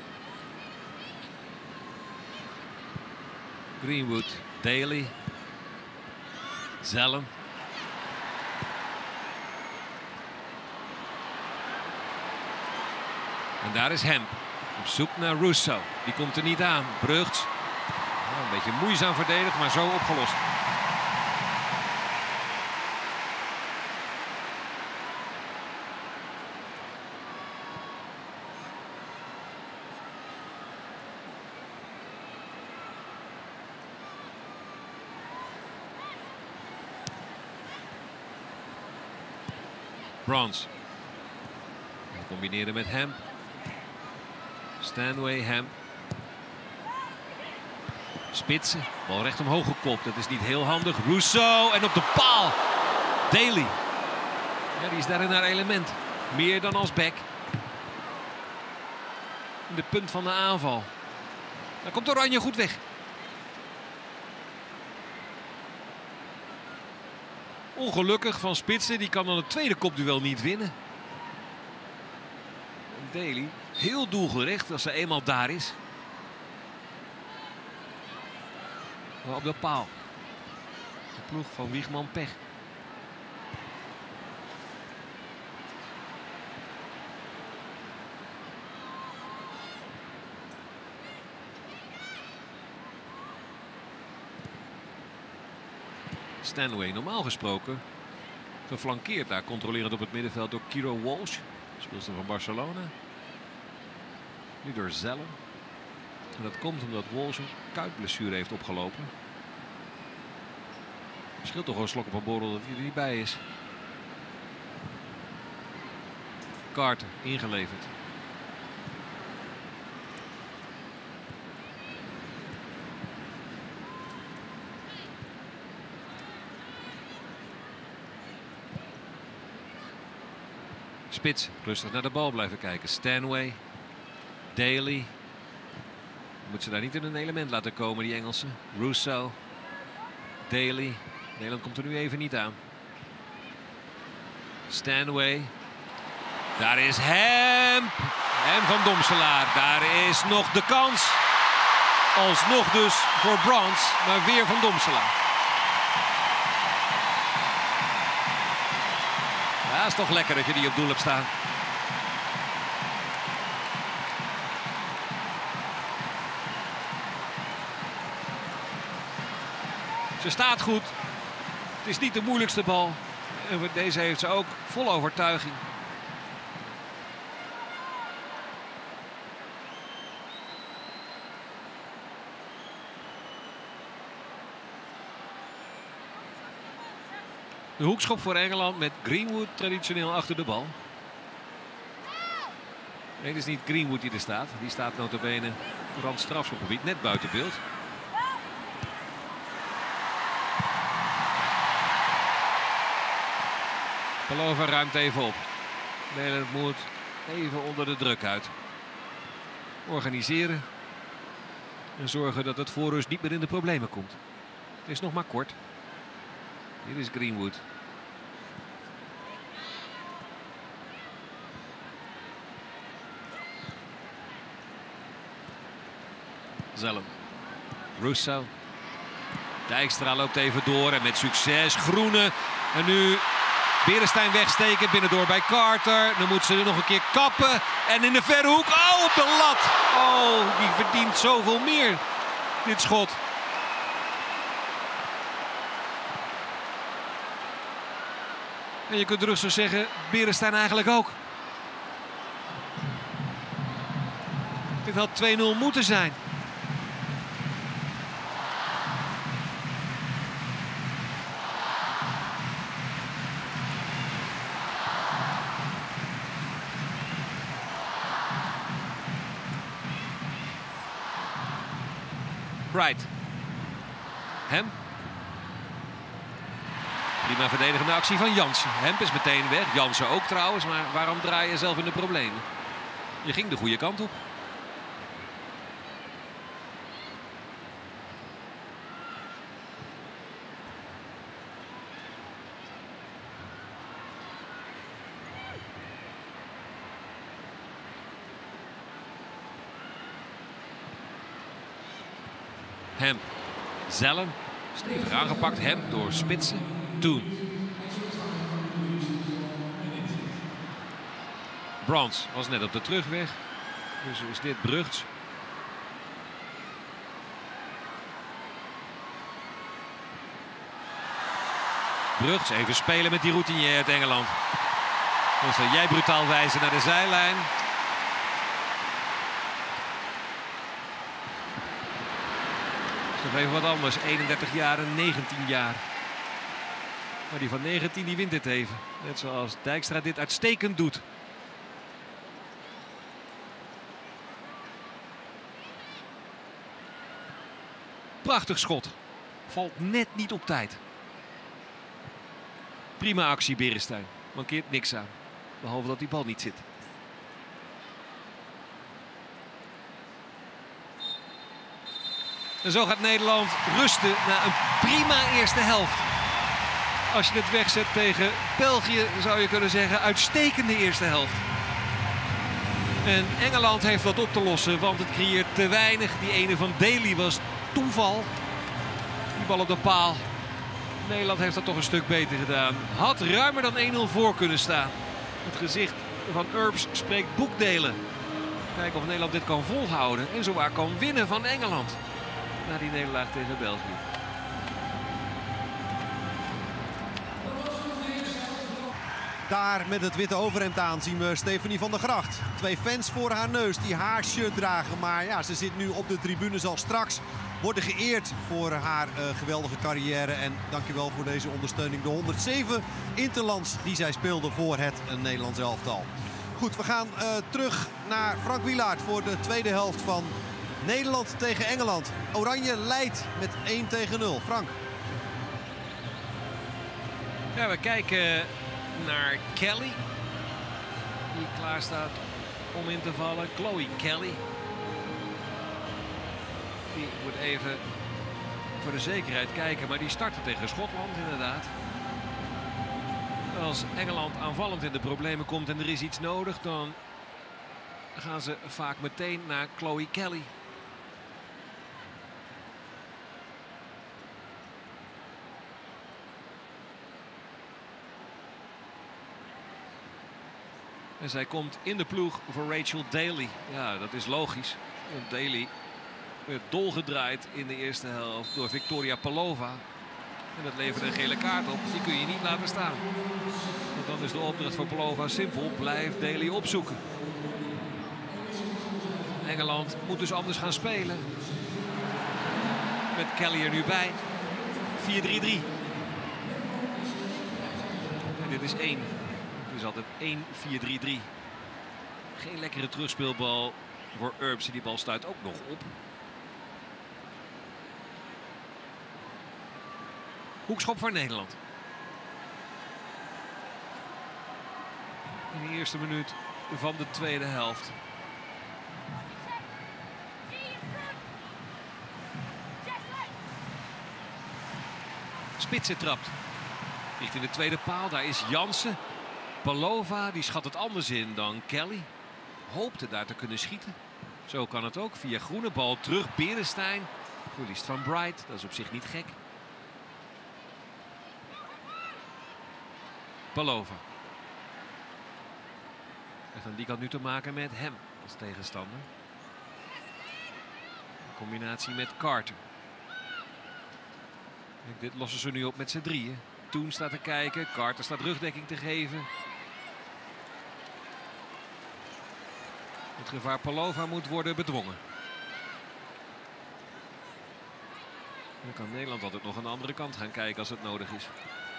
Greenwood, Daly. Zellen. En daar is Hemp. Op zoek naar Russo. Die komt er niet aan. Brugts. Nou, een beetje moeizaam verdedigd, maar zo opgelost. Brans. Combineerde met Hemp. Stanway, Hemp. Spitsen. Bal recht omhoog gekopt. Dat is niet heel handig. Russo en op de paal. Daly. Ja, die is daarin haar element. Meer dan als back. In de punt van de aanval. Daar komt Oranje goed weg. Ongelukkig van Spitsen. Die kan dan het tweede kopduel niet winnen. Daly heel doelgericht als ze eenmaal daar is. Maar op de paal. De ploeg van Wiegman pech. Stanway normaal gesproken geflankeerd daar controlerend op het middenveld door Kiro Walsh. Speelster van Barcelona. Nu door Zellen. En dat komt omdat Walsh een kuitblessure heeft opgelopen. Scheelt toch wel een slok op een borrel dat hij er niet bij is. Carter ingeleverd. Spits, rustig naar de bal blijven kijken. Stanway. Daly. Moet ze daar niet in een element laten komen, die Engelsen. Russo. Daly. Nederland komt er nu even niet aan. Stanway. Daar is Hemp. En Van Domselaar. Daar is nog de kans. Alsnog dus voor Brands. Maar weer Van Domselaar. Ja, is toch lekker dat je die op doel hebt staan. Ze staat goed. Het is niet de moeilijkste bal. En deze heeft ze ook vol overtuiging. De hoekschop voor Engeland met Greenwood traditioneel achter de bal. Nee, het is niet Greenwood die er staat. Die staat nota bene rand strafschopgebied, net buiten beeld. Palova ruimt even op. Nederland moet even onder de druk uit. Organiseren. En zorgen dat het voor rust niet meer in de problemen komt. Het is nog maar kort. Dit is Greenwood. Zellem. Russo. Dijkstra loopt even door en met succes. Groene. En nu Beresteyn wegsteken. Binnendoor bij Carter. Dan moet ze er nog een keer kappen. En in de verre hoek. Oh, op de lat. Oh, die verdient zoveel meer. Dit schot. En je kunt rustig zeggen, Beresteyn eigenlijk ook. Dit had 2-0 moeten zijn. Bright. Hem. Prima verdedigende actie van Jansen. Hemp is meteen weg. Jansen ook trouwens. Maar waarom draai je zelf in de problemen? Je ging de goede kant op. Hemp. Zellen. Stevig aangepakt. Hemp door Spitsen. Toen. Brands was net op de terugweg. Dus is dit Brugts. Brugts even spelen met die routinier uit Engeland. Dan zal jij brutaal wijzen naar de zijlijn. Nog even wat anders. 31 jaar en 19 jaar. Maar die van 19 die wint dit even. Net zoals Dijkstra dit uitstekend doet. Prachtig schot. Valt net niet op tijd. Prima actie Beresteyn. Mankeert niks aan. Behalve dat die bal niet zit. En zo gaat Nederland rusten na een prima eerste helft. Als je het wegzet tegen België zou je kunnen zeggen uitstekende eerste helft. En Engeland heeft wat op te lossen, want het creëert te weinig. Die ene van Daly was toeval. Die bal op de paal. Nederland heeft dat toch een stuk beter gedaan. Had ruimer dan 1-0 voor kunnen staan. Het gezicht van Earps spreekt boekdelen. Kijken of Nederland dit kan volhouden en zowaar kan winnen van Engeland. Na die nederlaag tegen België. Daar met het witte overhemd aan zien we Stefanie van der Gracht. 2 fans voor haar neus die haar shirt dragen. Maar ja, ze zit nu op de tribune, zal straks worden geëerd voor haar geweldige carrière. En dankjewel voor deze ondersteuning. De 107 interlands die zij speelde voor het Nederlands elftal. Goed, we gaan terug naar Frank Wielaert voor de tweede helft van Nederland tegen Engeland. Oranje leidt met 1-0. Frank. Ja, we kijken naar Kelly. Die klaar staat om in te vallen. Chloe Kelly. Die moet even voor de zekerheid kijken. Maar die startte tegen Schotland inderdaad. Als Engeland aanvallend in de problemen komt en er is iets nodig, dan gaan ze vaak meteen naar Chloe Kelly. En zij komt in de ploeg voor Rachel Daly. Ja, dat is logisch. Want Daly werd dolgedraaid in de eerste helft door Victoria Palova. En dat levert een gele kaart op. Die kun je niet laten staan. Want dan is de opdracht voor Palova simpel. Blijf Daly opzoeken. Engeland moet dus anders gaan spelen. Met Kelly er nu bij. 4-3-3. En dit is 1. Het is altijd 1-4-3-3. Geen lekkere terugspeelbal voor Earps. Die bal stuit ook nog op. Hoekschop voor Nederland. In de eerste minuut van de tweede helft. Spitsen trapt. Richting de tweede paal. Daar is Jansen. Palova die schat het anders in dan Kelly. Hoopte daar te kunnen schieten. Zo kan het ook. Via groene bal terug. Berenstein. Verliest van Bright. Dat is op zich niet gek. Palova. Heeft aan die kant nu te maken met hem als tegenstander. In combinatie met Carter. Dit lossen ze nu op met z'n drieën. Toen staat te kijken. Carter staat rugdekking te geven. Het gevaar Palova moet worden bedwongen. Dan kan Nederland altijd nog aan de andere kant gaan kijken als het nodig is.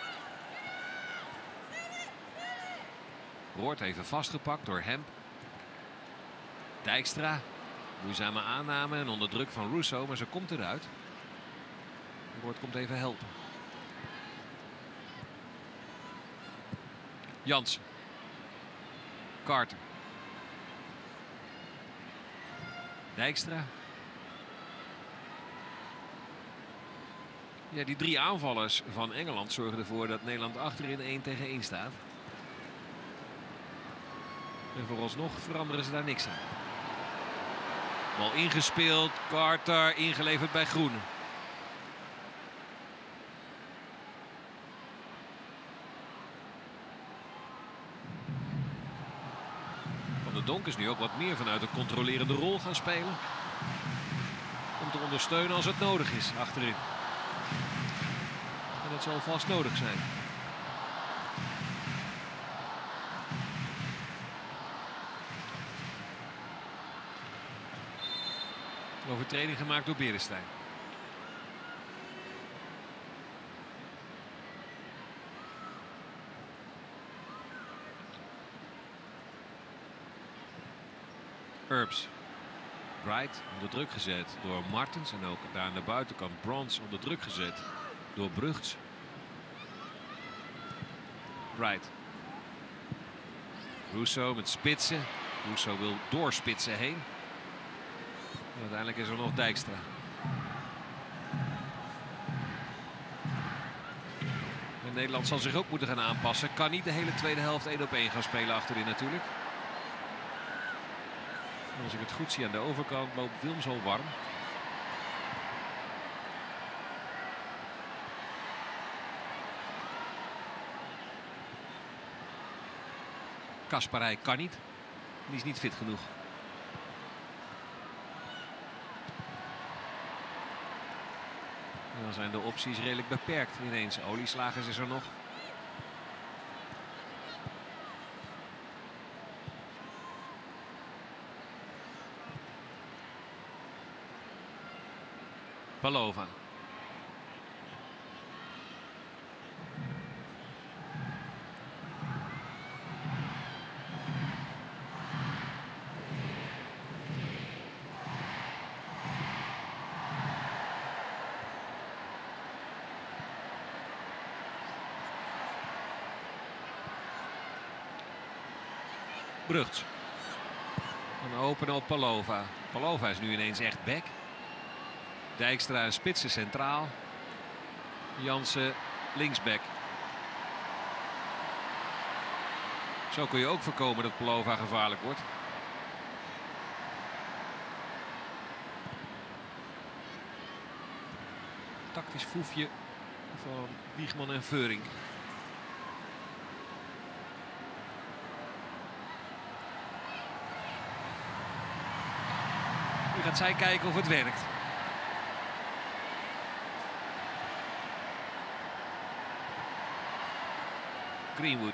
Roord even vastgepakt door Hemp. Dijkstra. Moeizame aanname en onder druk van Russo, maar ze komt eruit. Roord komt even helpen. Jansen. Carter. Dijkstra. Ja, die drie aanvallers van Engeland zorgen ervoor dat Nederland achterin 1-tegen-1 staat. En vooralsnog veranderen ze daar niks aan. Bal ingespeeld. Carter ingeleverd bij Groene. Van der Donk is nu ook wat meer vanuit een controlerende rol gaan spelen. Om te ondersteunen als het nodig is achterin. En dat zal vast nodig zijn. Overtreding gemaakt door Berenstein. Earps. Bright onder druk gezet door Martens. En ook daar aan de buitenkant Bronze onder druk gezet door Brugts. Bright. Russo met spitsen. Russo wil door spitsen heen. En uiteindelijk is er nog Dijkstra. En Nederland zal zich ook moeten gaan aanpassen. Kan niet de hele tweede helft 1-op-1 gaan spelen achterin natuurlijk. En als ik het goed zie aan de overkant loopt Wilms al warm. Kasparij kan niet. Die is niet fit genoeg. En dan zijn de opties redelijk beperkt ineens. Olieslagers is er nog. Palova. Brugts. Een open op Palova. Palova is nu ineens echt back. Dijkstra en spitsen centraal. Jansen linksback. Zo kun je ook voorkomen dat Pelova gevaarlijk wordt. Tactisch foefje van Wiegman en Veurink. Nu gaat zij kijken of het werkt. Greenwood.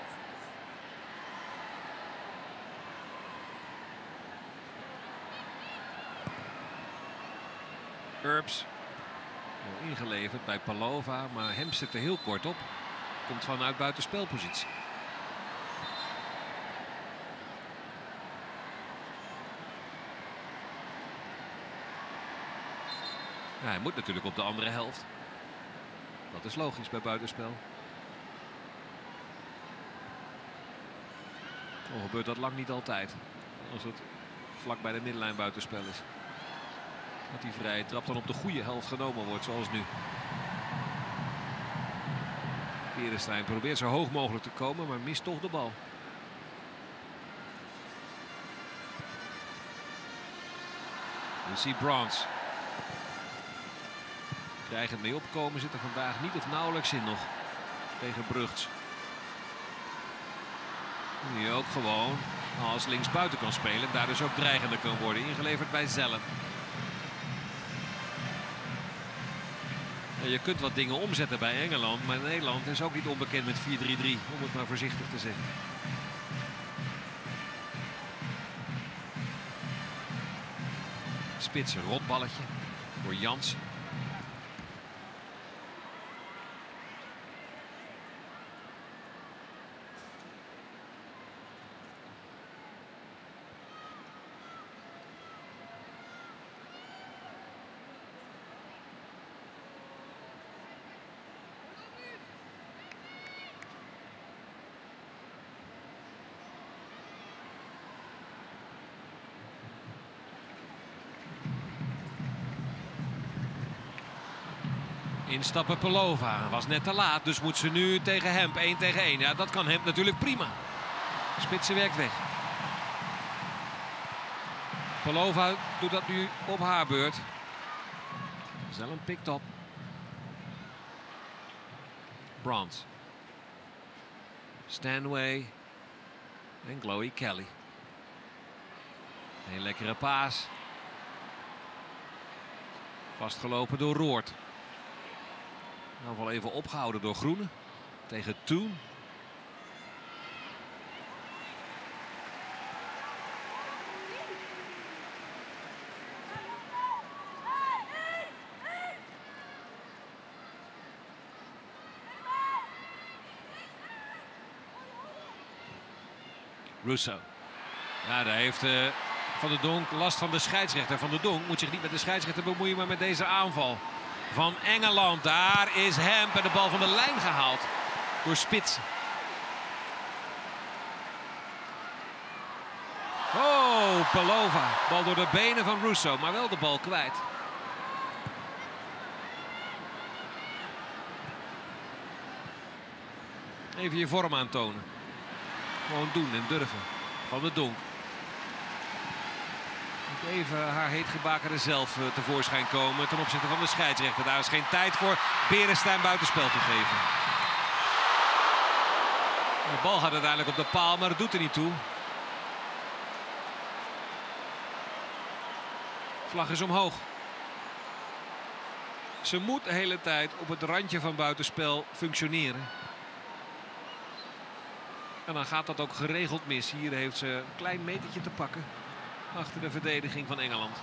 Earps. Ingeleverd bij Pelova, maar hem zit er heel kort op. Komt vanuit buitenspelpositie. Ja, hij moet natuurlijk op de andere helft. Dat is logisch bij buitenspel. Al gebeurt dat lang niet altijd. Als het vlak bij de middenlijn buitenspel is. Dat die vrije trap dan op de goede helft genomen wordt, zoals nu. Beresteyn probeert zo hoog mogelijk te komen, maar mist toch de bal. Lucy Brons. Dreigend mee opkomen, zit er vandaag niet of nauwelijks in nog. Tegen Brugts. Nu ook gewoon als linksbuiten kan spelen. Daar dus ook dreigender kan worden. Ingeleverd bij Zellen. Je kunt wat dingen omzetten bij Engeland, maar Nederland is ook niet onbekend met 4-3-3, om het maar voorzichtig te zeggen. Spits, een rotballetje voor Jans. Instappen Pelova. Was net te laat, dus moet ze nu tegen Hemp. 1 tegen 1. Ja, dat kan Hemp natuurlijk prima. Spitsen werkt weg. Pelova doet dat nu op haar beurt. Zellen pikt op. Brons. Stanway. En Chloe Kelly. Een lekkere paas. Vastgelopen door Roord. Nou, wel even opgehouden door Groene. Tegen Toon. Russo. Ja, daar heeft Van der Donk last van de scheidsrechter. Van der Donk moet zich niet met de scheidsrechter bemoeien, maar met deze aanval van Engeland. Daar is Hemp en de bal van de lijn gehaald door Spits. Oh, Pelova. Bal door de benen van Russo, maar wel de bal kwijt. Even je vorm aantonen. Gewoon doen en durven. Van der Donk. Moet even haar heetgebakerde zelf tevoorschijn komen ten opzichte van de scheidsrechter. Daar is geen tijd voor. Beresteyn buitenspel te geven. De bal gaat uiteindelijk op de paal, maar dat doet er niet toe. Vlag is omhoog. Ze moet de hele tijd op het randje van buitenspel functioneren. En dan gaat dat ook geregeld mis. Hier heeft ze een klein metertje te pakken achter de verdediging van Engeland.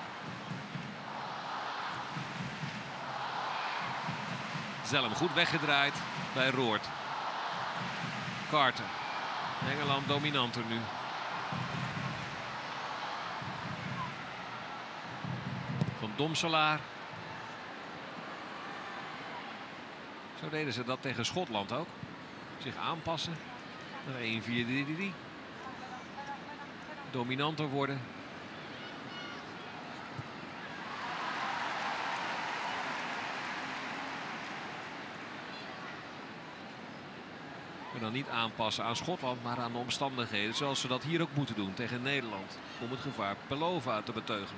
Zellem goed weggedraaid bij Roord. Carter. Engeland dominanter nu. Van Domselaar. Zo deden ze dat tegen Schotland ook. Zich aanpassen. Naar 1-4-3-3. Dominanter worden. En dan niet aanpassen aan Schotland, maar aan de omstandigheden. Zoals ze dat hier ook moeten doen tegen Nederland. Om het gevaar Pelova te beteugelen.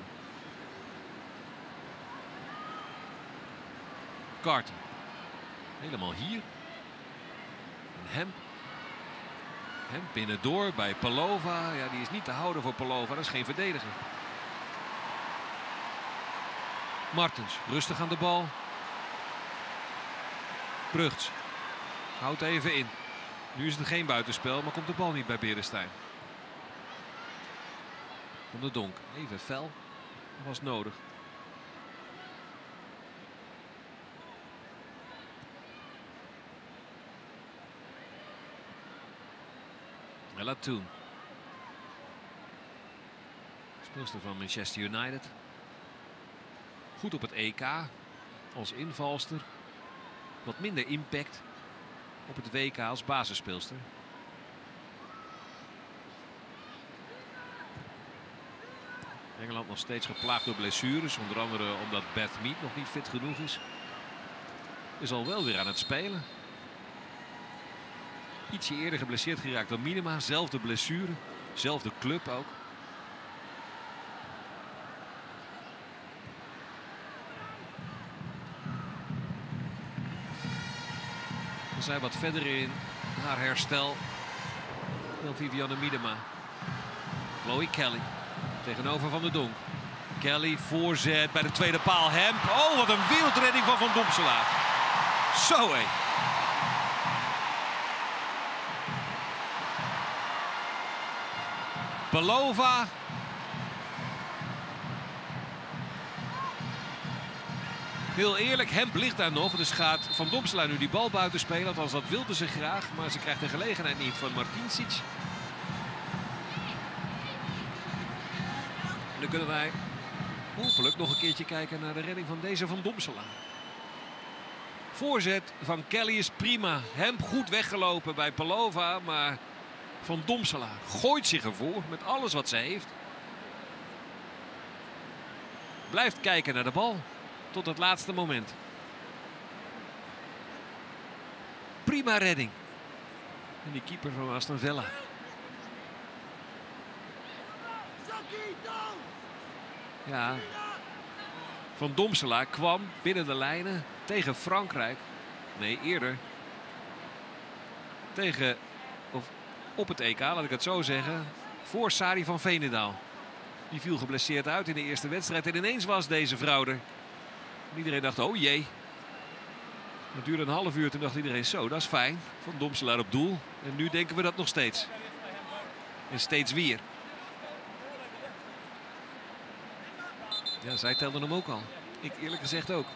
Carter. Helemaal hier. En Hemp. Hemp binnendoor bij Pelova. Ja, die is niet te houden voor Pelova. Dat is geen verdediger. Martens, rustig aan de bal. Brugts. Houdt even in. Nu is het geen buitenspel, maar komt de bal niet bij Beresteyn. Van de Donk. Even fel. Dat was nodig. Latoon. Speelster van Manchester United. Goed op het EK. Als invalster. Wat minder impact op het WK als basisspeelster. Engeland nog steeds geplaagd door blessures. Onder andere omdat Beth Mead nog niet fit genoeg is. Is al wel weer aan het spelen. Ietsje eerder geblesseerd geraakt dan Minima. Zelfde blessure. Zelfde club ook. Zij wat verder in haar herstel dan Vivianne Miedema. Chloe Kelly tegenover Van der Donk. Kelly voorzet bij de tweede paal. Hemp. Oh, wat een wereldredding van Domselaar. Zo hé. Pelova. Heel eerlijk, Hemp ligt daar nog. Dus gaat Van Domselaar nu die bal buiten spelen. Althans, dat wilde ze graag. Maar ze krijgt de gelegenheid niet van Martinsic. En dan kunnen wij hopelijk nog een keertje kijken naar de redding van deze Van Domselaar. Voorzet van Kelly is prima. Hemp goed weggelopen bij Pelova. Maar Van Domselaar gooit zich ervoor met alles wat ze heeft. Blijft kijken naar de bal. Tot het laatste moment. Prima redding. En die keeper van Aston Villa. Ja. Van Domselaar kwam binnen de lijnen tegen Frankrijk. Nee, eerder. Tegen, of op het EK, laat ik het zo zeggen. Voor Sari van Veenendaal. Die viel geblesseerd uit in de eerste wedstrijd. En ineens was deze vrouw er. Iedereen dacht, oh jee. Het duurde een half uur, toen dacht iedereen, zo, dat is fijn. Van Domselaar op doel. En nu denken we dat nog steeds. En steeds weer. Ja, zij telden hem ook al. Ik eerlijk gezegd ook.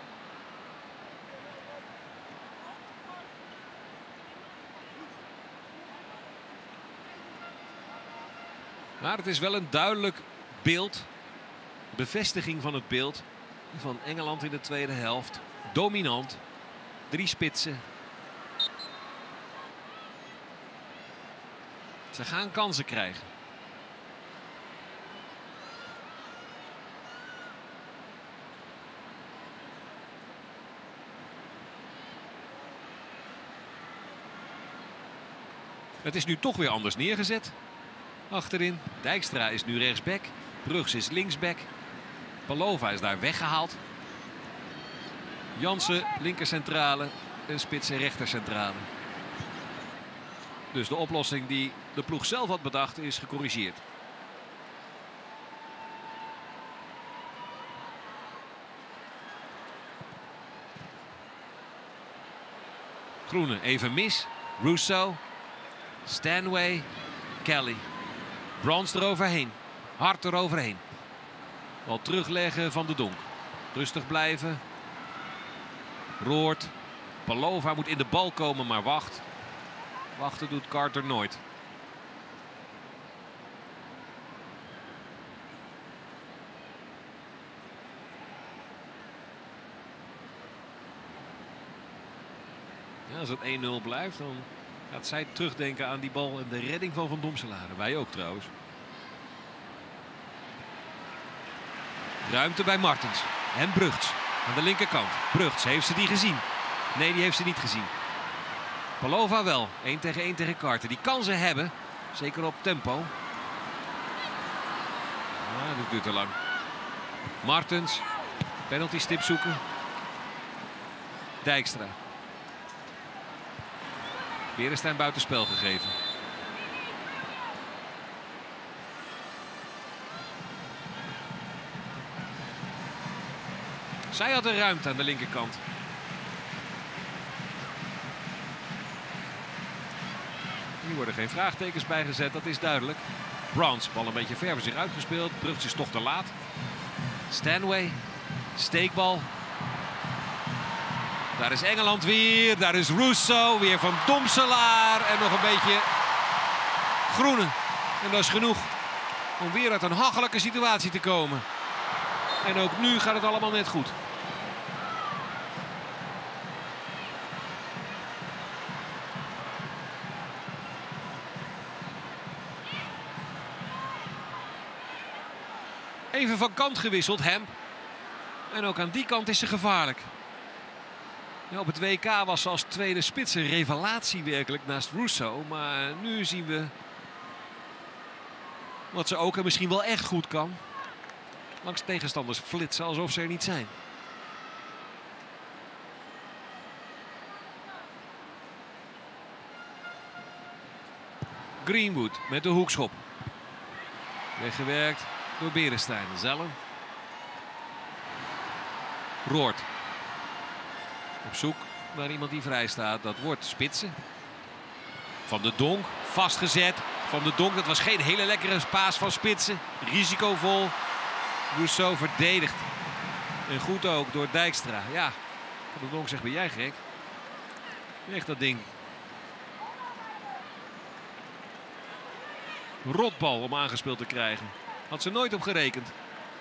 Maar het is wel een duidelijk beeld. Bevestiging van het beeld van Engeland in de tweede helft. Dominant. 3 spitsen. Ze gaan kansen krijgen. Het is nu toch weer anders neergezet. Achterin. Dijkstra is nu rechtsback. Brugts is linksback. Pelova is daar weggehaald. Jansen linkercentrale en Spitsen rechtercentrale. Dus de oplossing die de ploeg zelf had bedacht is gecorrigeerd. Groene even mis. Rousseau. Stanway. Kelly. Brons eroverheen. Hard eroverheen. Bal terugleggen van de Donk. Rustig blijven. Roort. Pelova moet in de bal komen, maar wacht. Wachten doet Carter nooit. Ja, als het 1-0 blijft, dan gaat zij terugdenken aan die bal en de redding van Domselaar. Wij ook trouwens. Ruimte bij Martens. En Brugts aan de linkerkant. Brugts, heeft ze die gezien? Nee, die heeft ze niet gezien. Palova wel. 1 tegen 1 tegen Carter. Die kan ze hebben. Zeker op tempo. Ah, dat duurt te lang. Martens. Penalty stip zoeken. Dijkstra. Beresteyn buitenspel gegeven. Zij had de ruimte aan de linkerkant. Hier worden geen vraagtekens bij gezet, dat is duidelijk. Browns, bal een beetje ver voor zich uitgespeeld. Brugts is toch te laat. Stanway, steekbal. Daar is Engeland weer, daar is Russo, weer van Domselaar. En nog een beetje Groene. En dat is genoeg om weer uit een hachelijke situatie te komen. En ook nu gaat het allemaal net goed. Even van kant gewisseld, Hemp. En ook aan die kant is ze gevaarlijk. Ja, op het WK was ze als tweede spits een revelatie werkelijk naast Russo. Maar nu zien we wat ze ook en misschien wel echt goed kan. Langs tegenstanders flitsen alsof ze er niet zijn. Greenwood met de hoekschop. Weggewerkt door Beresteyn. Zellen. Roord. Op zoek naar iemand die vrij staat. Dat wordt Spitsen. Van de Donk vastgezet. Van de Donk, dat was geen hele lekkere paas van Spitsen. Risicovol. Rousseau verdedigd. En goed ook door Dijkstra. Ja, Van de Donk zegt, ben jij gek? Echt dat ding. Rotbal om aangespeeld te krijgen. Had ze nooit op gerekend.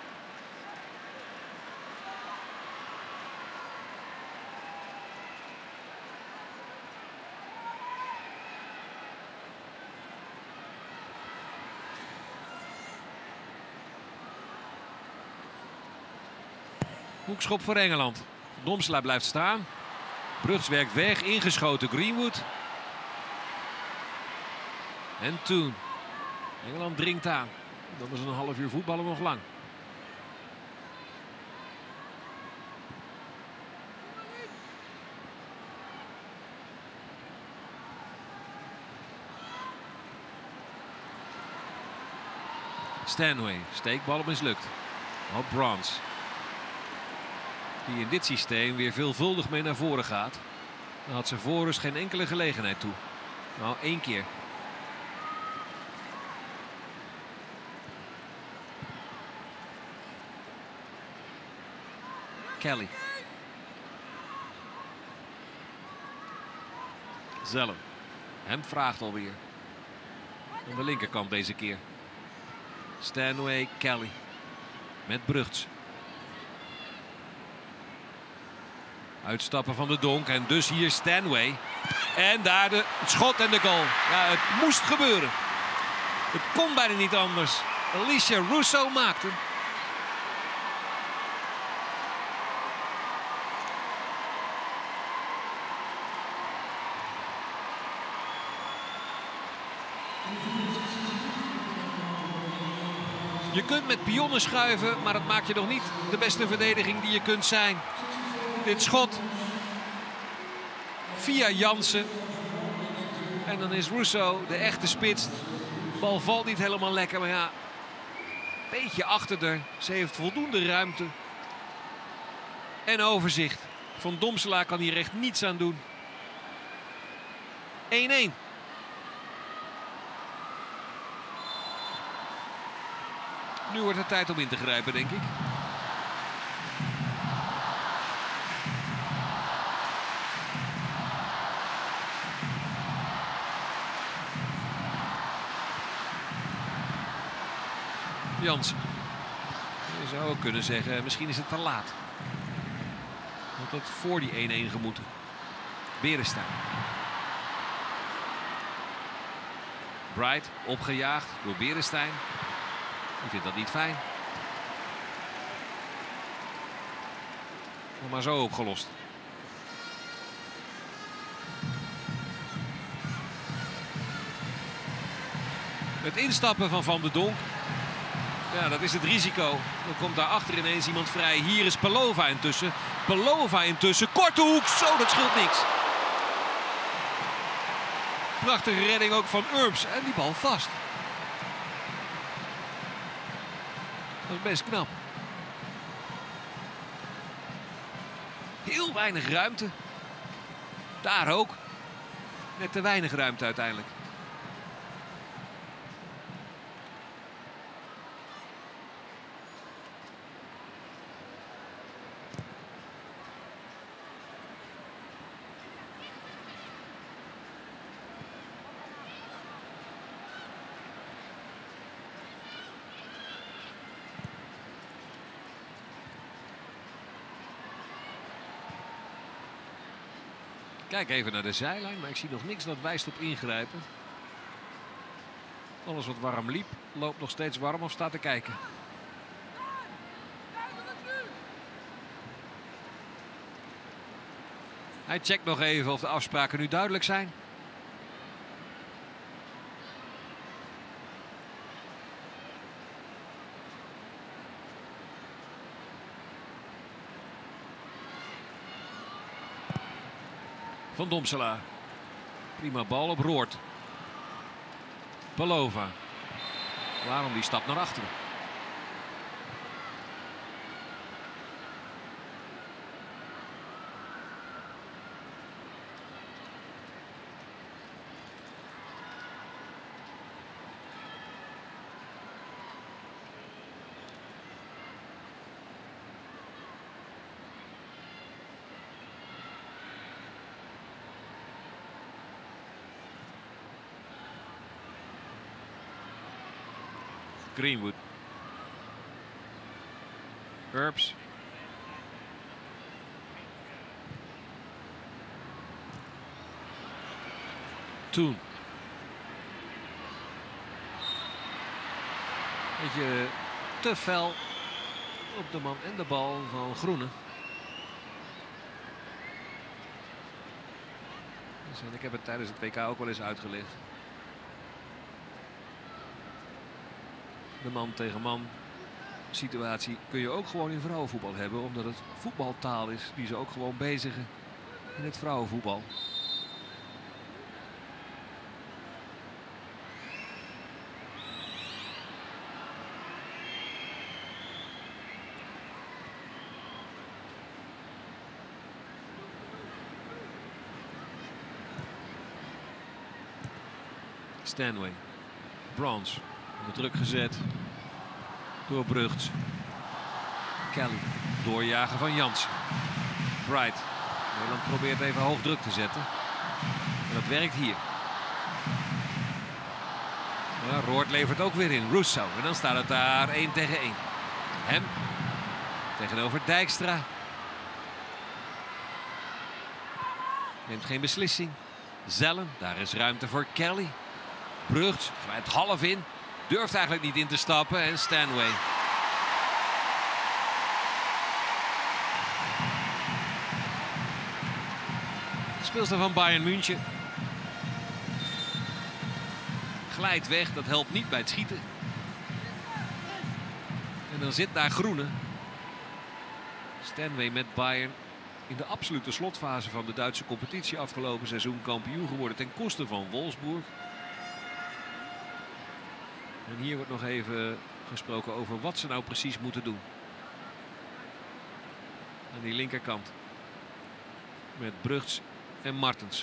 Hoekschop voor Engeland. Domselaar blijft staan. Brugts werkt weg. Ingeschoten Greenwood. En toen. Engeland dringt aan. Dan is een half uur voetballen nog lang. Stanway. Steekbal mislukt. Op Browns. Die in dit systeem weer veelvuldig mee naar voren gaat. Dan had ze voor rust geen enkele gelegenheid toe. Nou, 1 keer. Kelly. Zellen. Hem vraagt alweer. Aan de linkerkant deze keer. Stanway, Kelly. Met Brugts. Uitstappen van de Donk en dus hier Stanway. En daar het schot en de goal. Ja, het moest gebeuren. Het kon bijna niet anders. Alicia Russo maakte. Je kunt met pionnen schuiven, maar dat maakt je nog niet de beste verdediging die je kunt zijn. Dit schot via Jansen. En dan is Russo de echte spits. De bal valt niet helemaal lekker, maar ja, een beetje achter haar. Ze heeft voldoende ruimte. En overzicht. Van Domselaar kan hier echt niets aan doen. 1-1. Nu wordt het tijd om in te grijpen, denk ik. Jansen. Je zou ook kunnen zeggen, misschien is het te laat. Want dat voor die 1-1 gemoeten. Beresteyn. Bright opgejaagd door Beresteyn. Ik vind dat niet fijn. Maar zo opgelost. Het instappen van de Donk. Ja, dat is het risico. Dan komt daar achter ineens iemand vrij. Hier is Pelova intussen. Pelova intussen. Korte hoek. Zo, dat scheelt niks. Prachtige redding ook van Urbs. En die bal vast. Dat is best knap. Heel weinig ruimte. Daar ook. Net te weinig ruimte uiteindelijk. Kijk even naar de zijlijn, maar ik zie nog niks dat wijst op ingrijpen. Alles wat warm liep, loopt nog steeds warm of staat te kijken. Hij checkt nog even of de afspraken nu duidelijk zijn. Van Domselaar. Prima bal op Roord. Pelova. Waarom die stap naar achteren? Greenwood. Urbs. Toen. Beetje te fel op de man en de bal van Groene. Dus, en ik heb het tijdens het WK ook wel eens uitgelegd. De man tegen man situatie kun je ook gewoon in vrouwenvoetbal hebben. Omdat het voetbaltaal is die ze ook gewoon bezigen in het vrouwenvoetbal. Stanway. Bronze. Onder druk gezet door Brugts. Kelly. Doorjagen van Jansen. Bright. Nederland probeert even hoog druk te zetten. En dat werkt hier. Ja, Roord levert ook weer in. Russo. En dan staat het daar 1 tegen 1. Hem. Tegenover Dijkstra. Neemt geen beslissing. Zellen. Daar is ruimte voor Kelly. Brugts. Glijdt half in. Durft eigenlijk niet in te stappen. En Stanway. Speelster van Bayern München. Glijdt weg. Dat helpt niet bij het schieten. En dan zit daar Groene. Stanway met Bayern in de absolute slotfase van de Duitse competitie afgelopen seizoen kampioen geworden ten koste van Wolfsburg. En hier wordt nog even gesproken over wat ze nou precies moeten doen. Aan die linkerkant. Met Brugts en Martens.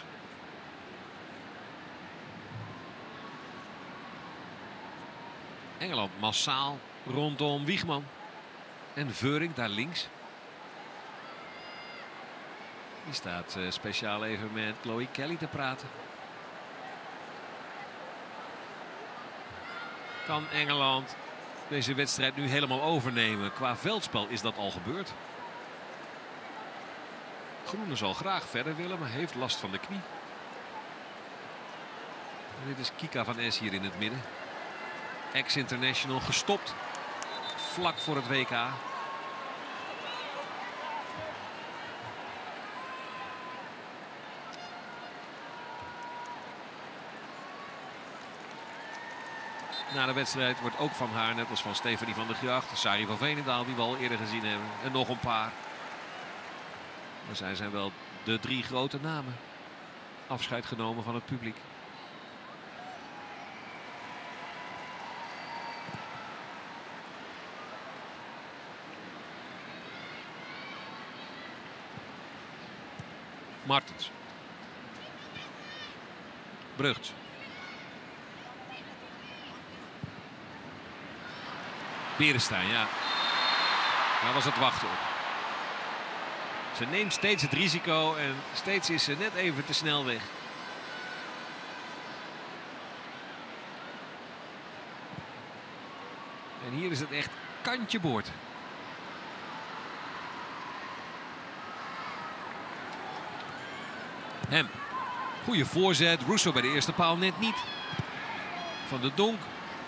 Engeland massaal rondom Wiegman. En Veuring daar links. Die staat speciaal even met Chloe Kelly te praten. Kan Engeland deze wedstrijd nu helemaal overnemen? Qua veldspel is dat al gebeurd. Groene zal graag verder willen, maar heeft last van de knie. En dit is Kika van S hier in het midden. Ex-international gestopt. Vlak voor het WK. na de wedstrijd wordt ook van haar, net als van Stefanie van der Gracht, Sari van Veenendaal, die we al eerder gezien hebben. En nog een paar. Maar zij zijn wel de 3 grote namen. Afscheid genomen van het publiek. Martens. Brugts. Beresteyn, ja. Daar was het wachten op. Ze neemt steeds het risico en steeds is ze net even te snel weg. En hier is het echt kantje boord. Hem. Goede voorzet. Russo bij de eerste paal net niet. Van de Donk.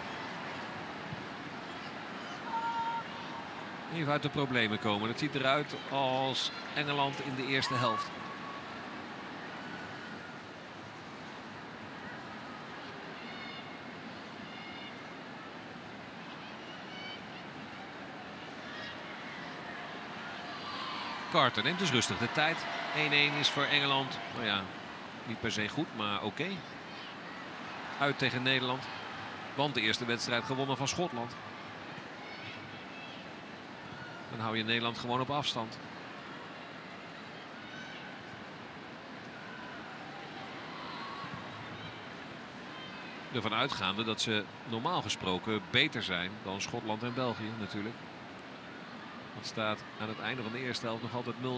Even uit de problemen komen. Het ziet eruit als Engeland in de eerste helft. Carter neemt dus rustig de tijd. 1-1 is voor Engeland. Nou ja, niet per se goed, maar oké. Uit tegen Nederland. Want de eerste wedstrijd gewonnen van Schotland. Dan hou je Nederland gewoon op afstand. Ervan uitgaande dat ze normaal gesproken beter zijn dan Schotland en België natuurlijk. Het staat aan het einde van de eerste helft nog altijd 0-0.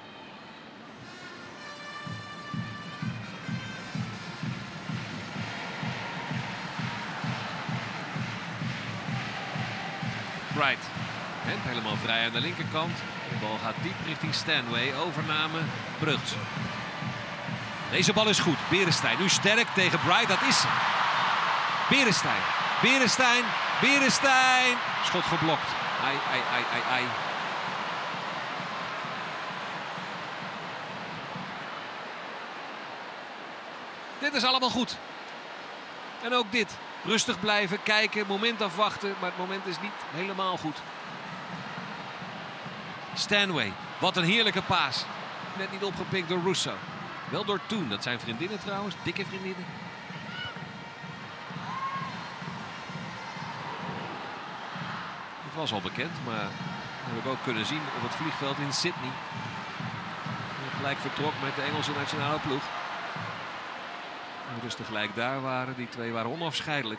Wright. En helemaal vrij aan de linkerkant. De bal gaat diep richting Stanway. Overname Brugts. Deze bal is goed. Beresteyn nu sterk tegen Bright. Dat is Beresteyn. Beresteyn. Beresteyn. Schot geblokt. Ai, ai, ai, ai, ai. Dit is allemaal goed. En ook dit. Rustig blijven, kijken, moment afwachten. Maar het moment is niet helemaal goed. Stanway. Wat een heerlijke paas. Net niet opgepikt door Russo. Wel door Toon. Dat zijn vriendinnen trouwens. Dikke vriendinnen. Het was al bekend, maar dat heb ik ook kunnen zien op het vliegveld in Sydney. En gelijk vertrok met de Engelse nationale ploeg. En dus tegelijk daar waren. Die twee waren onafscheidelijk.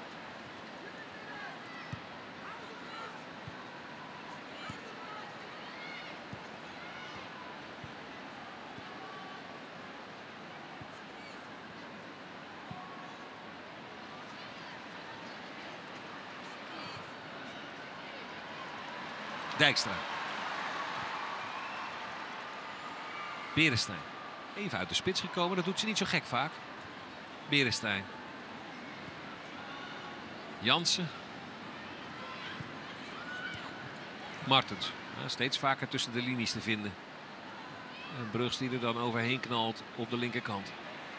Dijkstra. Beresteyn. Even uit de spits gekomen. Dat doet ze niet zo gek vaak. Beresteyn. Jansen. Martens. Ja, steeds vaker tussen de linies te vinden. En Brugts die er dan overheen knalt op de linkerkant.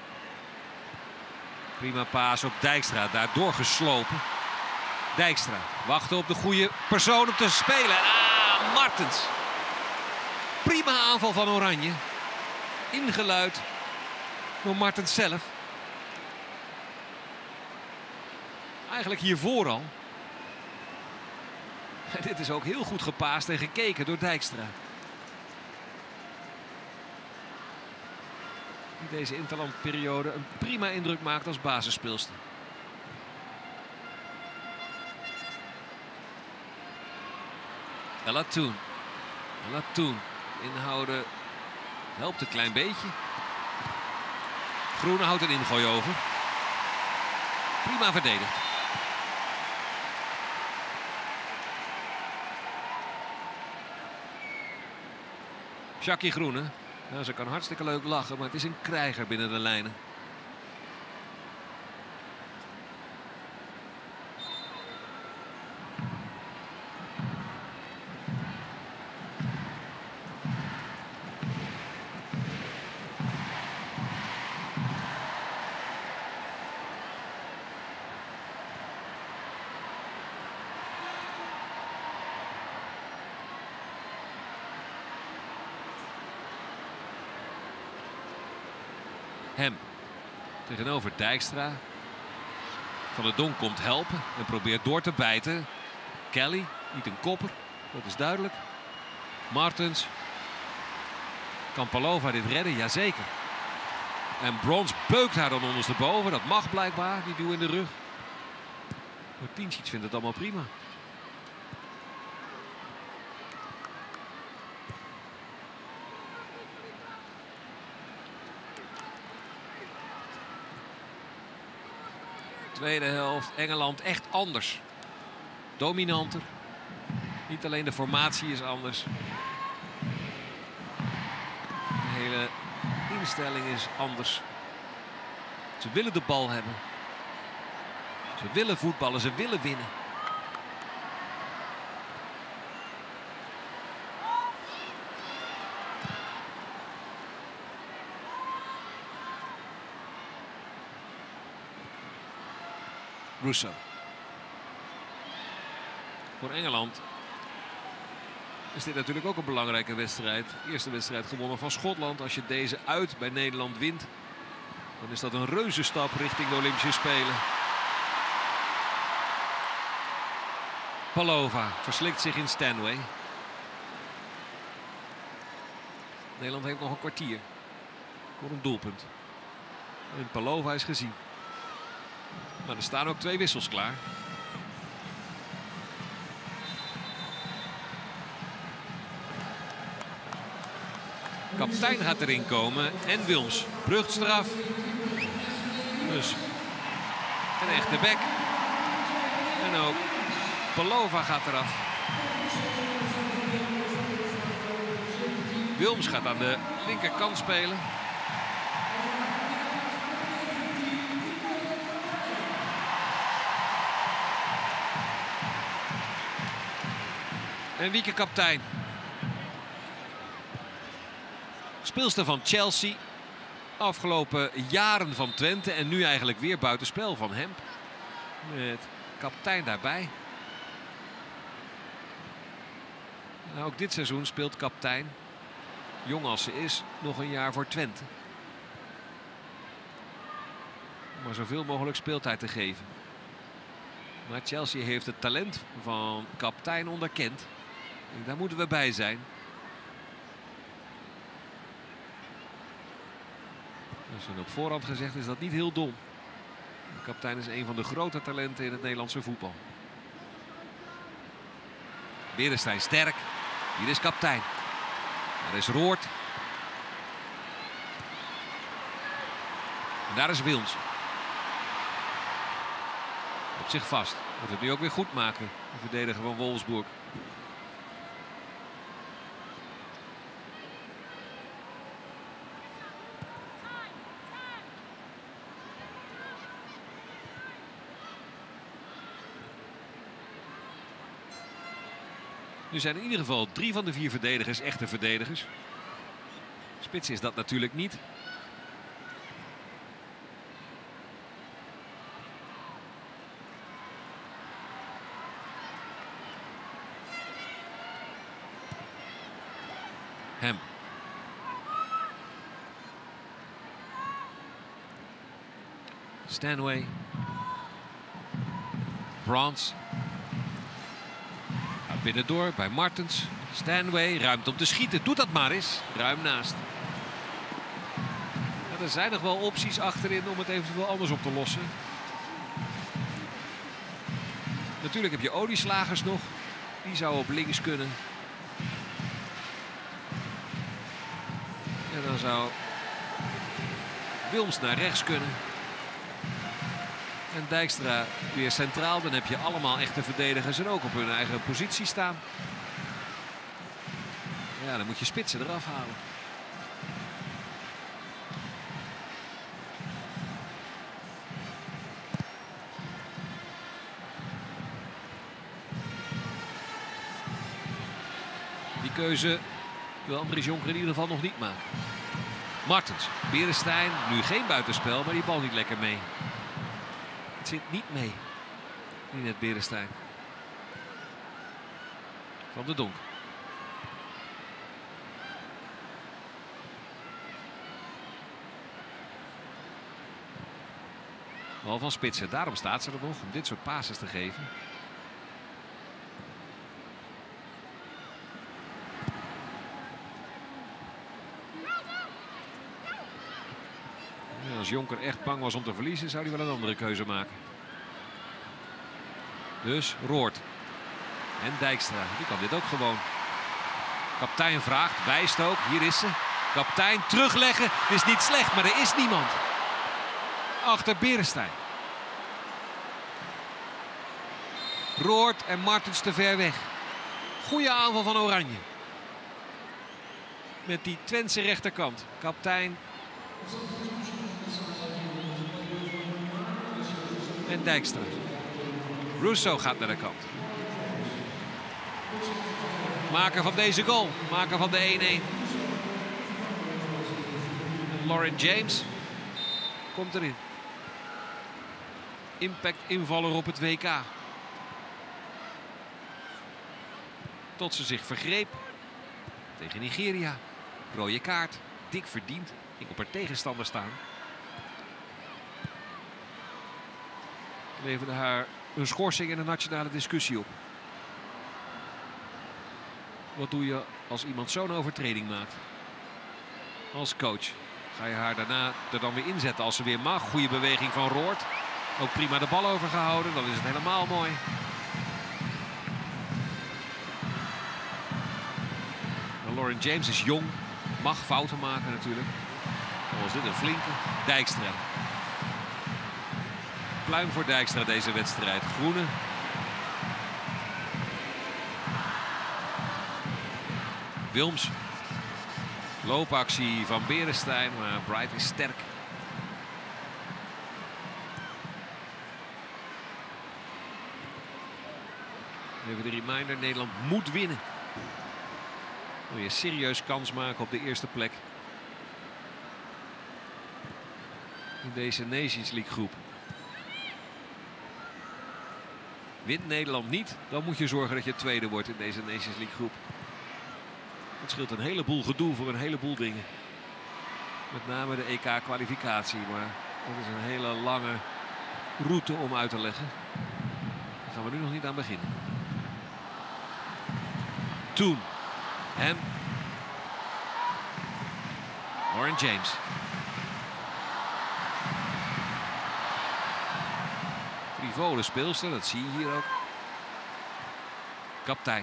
Prima paas op Dijkstra. Daardoor geslopen. Dijkstra. Wachten op de goede persoon om te spelen. Martens. Prima aanval van Oranje. Ingeluid door Martens zelf. Eigenlijk hiervoor al. En dit is ook heel goed gepaast en gekeken door Dijkstra. Die deze interlandperiode een prima indruk maakt als basisspeelster. Ella Toon. Inhouden helpt een klein beetje. Groene houdt een ingooi over. Prima verdedigd. Jackie Groene. Nou, ze kan hartstikke leuk lachen, maar het is een krijger binnen de lijnen. Hem tegenover Dijkstra. Van der Donk komt helpen en probeert door te bijten. Kelly, niet een kopper, dat is duidelijk. Martens. Kan Palova dit redden? Jazeker. En Brons beukt haar dan ondersteboven. Dat mag blijkbaar, die duw in de rug. Martins vindt het allemaal prima. Tweede helft, Engeland echt anders. Dominanter. Niet alleen de formatie is anders. De hele instelling is anders. Ze willen de bal hebben. Ze willen voetballen, ze willen winnen. Russo. Voor Engeland is dit natuurlijk ook een belangrijke wedstrijd. De eerste wedstrijd gewonnen van Schotland. Als je deze uit bij Nederland wint, dan is dat een reuze stap richting de Olympische Spelen. Palova verslikt zich in Stanway. Nederland heeft nog een kwartier voor een doelpunt. En Palova is gezien. Maar er staan ook 2 wissels klaar. Kaptein gaat erin komen en Wilms. Brugstraf. Dus een echte bek. En ook Palova gaat eraf. Wilms gaat aan de linkerkant spelen. En Wieke kaptein. Speelster van Chelsea. Afgelopen jaren van Twente en nu eigenlijk weer buitenspel van Hemp. Met kaptein daarbij. Nou, ook dit seizoen speelt kaptein, jong als ze is, nog een jaar voor Twente. Om maar zoveel mogelijk speeltijd te geven. Maar Chelsea heeft het talent van kaptein onderkend. En daar moeten we bij zijn. Dus op voorhand gezegd is dat niet heel dom. De kaptein is een van de grote talenten in het Nederlandse voetbal. Beresteyn sterk. Hier is kaptein. Daar is Roord. En daar is Wilms. Op zich vast. Moet het nu ook weer goed maken. De verdediger van Wolfsburg. Nu zijn in ieder geval 3 van de 4 verdedigers echte verdedigers. Spits is dat natuurlijk niet. Hem. Stanway. Brons. Binnendoor bij Martens. Stanway, ruimte om te schieten. Doet dat maar eens. Ruim naast. Ja, er zijn nog wel opties achterin om het eventueel anders op te lossen. Natuurlijk heb je olieslagers nog. Die zou op links kunnen. En dan zou Wilms naar rechts kunnen. En Dijkstra weer centraal. Dan heb je allemaal echte verdedigers en ook op hun eigen positie staan. Ja, dan moet je spitsen eraf halen. Die keuze wil Andries Jonker in ieder geval nog niet maken. Martens, Beresteyn, nu geen buitenspel, maar die bal niet lekker mee. Het zit niet mee. Nu net Beresteyn. Van der Donk. Bal van Spitsen. Daarom staat ze er nog, om dit soort passes te geven. Ja, als Jonker echt bang was om te verliezen, zou hij wel een andere keuze maken. Dus Roord. En Dijkstra, die kan dit ook gewoon. Kaptein vraagt, wijst ook, hier is ze. Kaptein, terugleggen, is niet slecht, maar er is niemand. Achter Beresteyn. Roord en Martens te ver weg. Goeie aanval van Oranje. Met die Twentse rechterkant. Kaptein. En Dijkstra. Russo gaat naar de kant. Maker van deze goal. Maker van de 1-1. Lauren James komt erin. Impact invaller op het WK. Tot ze zich vergreep. Tegen Nigeria. Rode kaart. Dik verdiend. Ging op haar tegenstander staan. Leverde haar een schorsing en een nationale discussie op. Wat doe je als iemand zo'n overtreding maakt? Als coach. Ga je haar daarna er dan weer inzetten als ze weer mag? Goede beweging van Roord. Ook prima de bal overgehouden. Dan is het helemaal mooi. Lauren James is jong. Mag fouten maken natuurlijk. Dan was dit een flinke. Dijkstra. Pluim voor Dijkstra deze wedstrijd. Groene. Wilms. Loopactie van Beresteyn, maar Bright is sterk. Even de reminder, Nederland moet winnen. Wil je serieus kans maken op de eerste plek in deze Nations League groep. Wint Nederland niet, dan moet je zorgen dat je tweede wordt in deze Nations League groep. Het scheelt een heleboel gedoe voor een heleboel dingen. Met name de EK-kwalificatie, maar dat is een hele lange route om uit te leggen. Daar gaan we nu nog niet aan beginnen. Toen. Hem. Lauren James. Frivole speelster, dat zie je hier ook. Kaptein.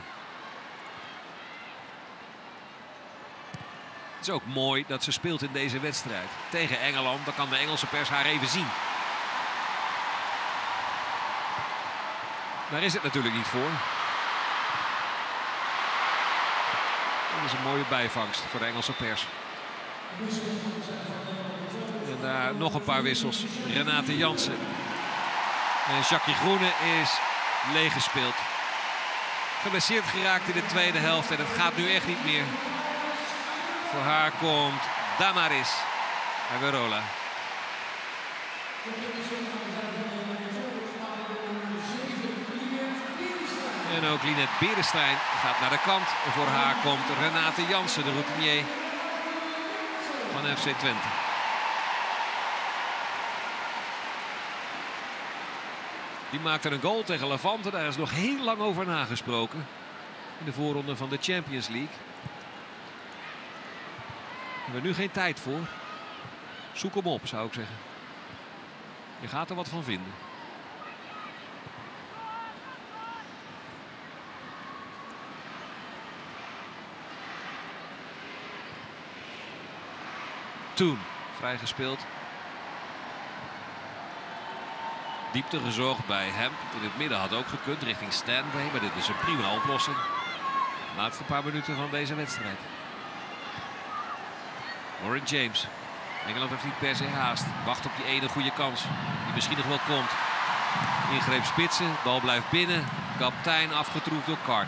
Het is ook mooi dat ze speelt in deze wedstrijd. Tegen Engeland, dan kan de Engelse pers haar even zien. Daar is het natuurlijk niet voor. Dat is een mooie bijvangst voor de Engelse pers. En daar nog een paar wissels. Renate Jansen. En Jackie Groene is leeggespeeld. Geblesseerd geraakt in de tweede helft en het gaat nu echt niet meer. Voor haar komt Damaris Averola. En ook Linette Beresteyn gaat naar de kant. En voor haar komt Renate Jansen, de routinier van FC Twente. Die maakte een goal tegen Levante. Daar is nog heel lang over nagesproken. In de voorronde van de Champions League. We hebben nu geen tijd voor. Zoek hem op, zou ik zeggen. Je gaat er wat van vinden. Toen, vrijgespeeld. Diepte gezocht bij hem. In het midden had ook gekund richting Stanway. Maar dit is een prima oplossing. De laatste paar minuten van deze wedstrijd. Lauren James. Engeland heeft niet per se haast. Wacht op die ene goede kans. Die misschien nog wel komt. Ingreep Spitsen. Bal blijft binnen. Kaptein afgetroefd door Kart.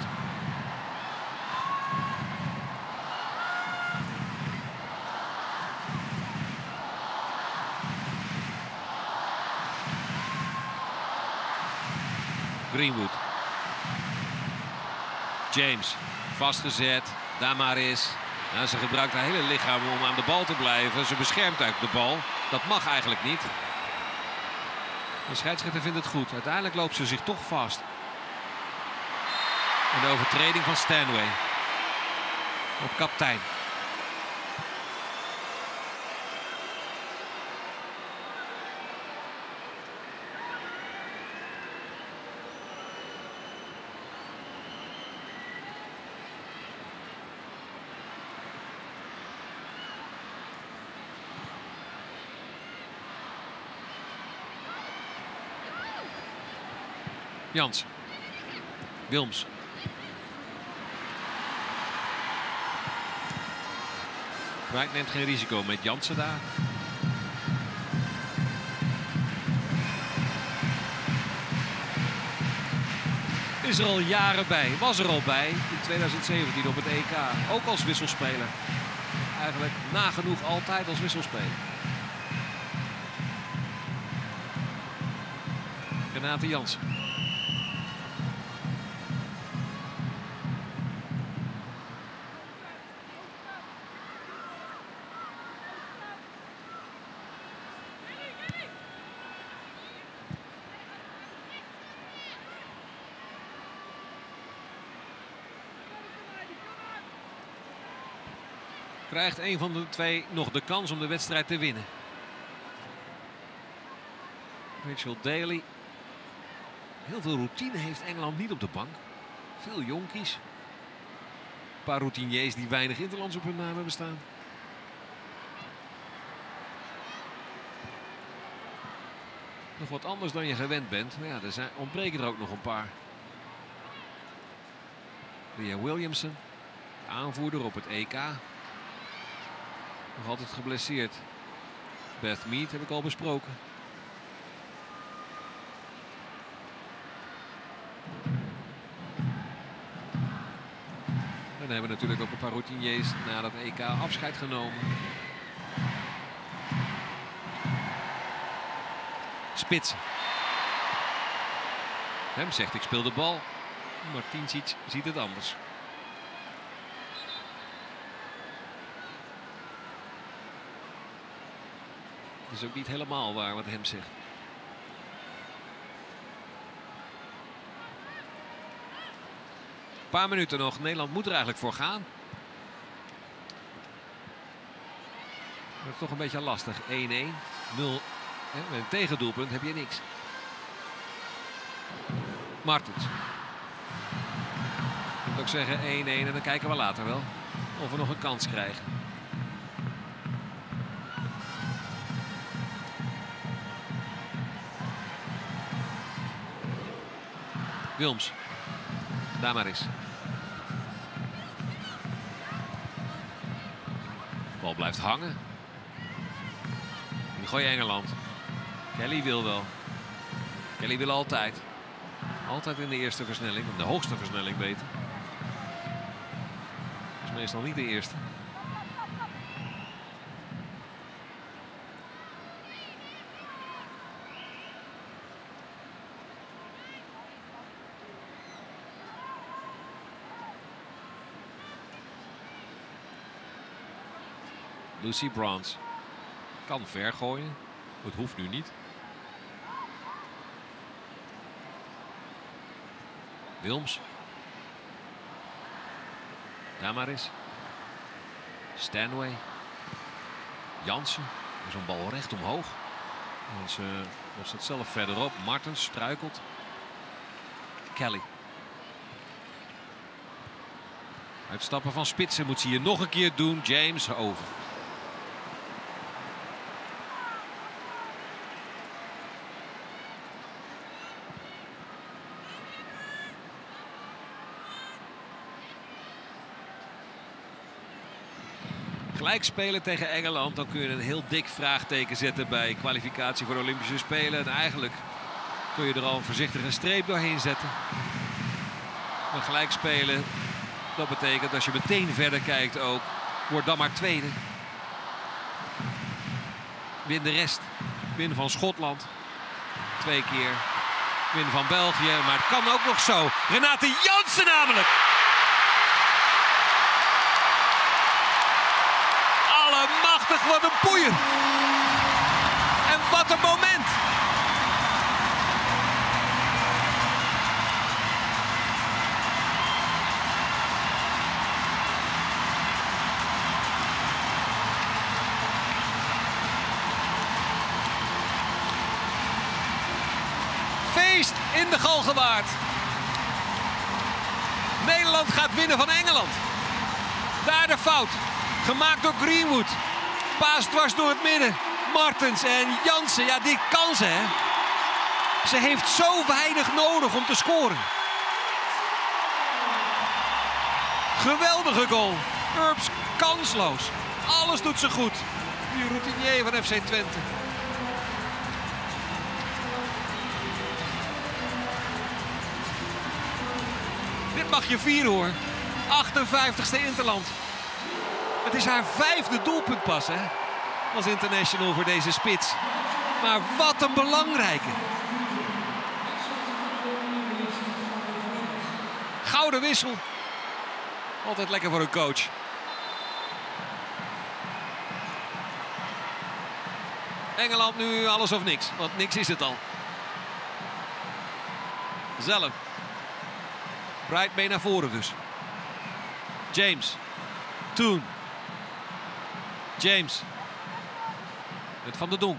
Greenwood. James. Vastgezet. Damaris. Ja, ze gebruikt haar hele lichaam om aan de bal te blijven. Ze beschermt eigenlijk de bal. Dat mag eigenlijk niet. De scheidsrechter vindt het goed. Uiteindelijk loopt ze zich toch vast. En de overtreding van Stanway. Op kaptein. Jansen. Wilms. Wright neemt geen risico met Jansen daar. Is er al jaren bij. Was er al bij in 2017 op het EK. Ook als wisselspeler. Eigenlijk nagenoeg altijd als wisselspeler. Renate Jansen. Krijgt een van de twee nog de kans om de wedstrijd te winnen. Rachel Daly. Heel veel routine heeft Engeland niet op de bank. Veel jonkies. Een paar routiniers die weinig interlands op hun naam hebben staan. Nog wat anders dan je gewend bent. Maar ja, er ontbreken er ook nog een paar. Leah Williamson, aanvoerder op het EK. Nog altijd geblesseerd. Beth Mead heb ik al besproken. En dan hebben we natuurlijk ook een paar routiniers na dat EK afscheid genomen. Spitsen. Hem zegt ik speel de bal. Martinsic ziet het anders. Het is ook niet helemaal waar wat hem zegt. Een paar minuten nog. Nederland moet er eigenlijk voor gaan. Dat is toch een beetje lastig. 1-1. 0. Met een tegendoelpunt heb je niks. Martens. Ik moet ook zeggen 1-1 en dan kijken we later wel of we nog een kans krijgen. Wilms. Daar maar eens. De bal blijft hangen. Die gooi Engeland. Kelly wil wel. Kelly wil altijd. Altijd in de eerste versnelling. De hoogste versnelling beter. Dat is meestal niet de eerste. Lucy Bronze kan ver gooien. Het hoeft nu niet. Wilms. Daar maar eens. Stanway. Jansen. Zo'n bal recht omhoog. En ze was het zelf verderop. Martens struikelt. Kelly. Uitstappen van Spitsen moet ze hier nog een keer doen. James over. Gelijk spelen tegen Engeland, dan kun je een heel dik vraagteken zetten bij kwalificatie voor de Olympische Spelen. En eigenlijk kun je er al een voorzichtige streep doorheen zetten. Maar gelijk spelen, dat betekent als je meteen verder kijkt ook, word dan maar tweede. Win de rest. Win van Schotland. 2 keer. Win van België. Maar het kan ook nog zo. Renate Jansen namelijk. Allemachtig, wat een boeien. En wat een moment. feest in de Galgenwaard. Nederland gaat winnen van Engeland. Daar de fout. Gemaakt door Greenwood. Paas dwars door het midden. Martens en Jansen. Ja, dit kan ze, hè. Ze heeft zo weinig nodig om te scoren. Geweldige goal. Urbs kansloos. Alles doet ze goed. Die routinier van FC Twente. Dit mag je vieren, hoor. 58ste interland. Het is haar 5e doelpunt pas, hè, als international voor deze spits. Maar wat een belangrijke. Gouden wissel. Altijd lekker voor een coach. Engeland nu alles of niks, want niks is het al. Zelf. Bright mee naar voren dus. James. Toen. James. Met Van der Donk.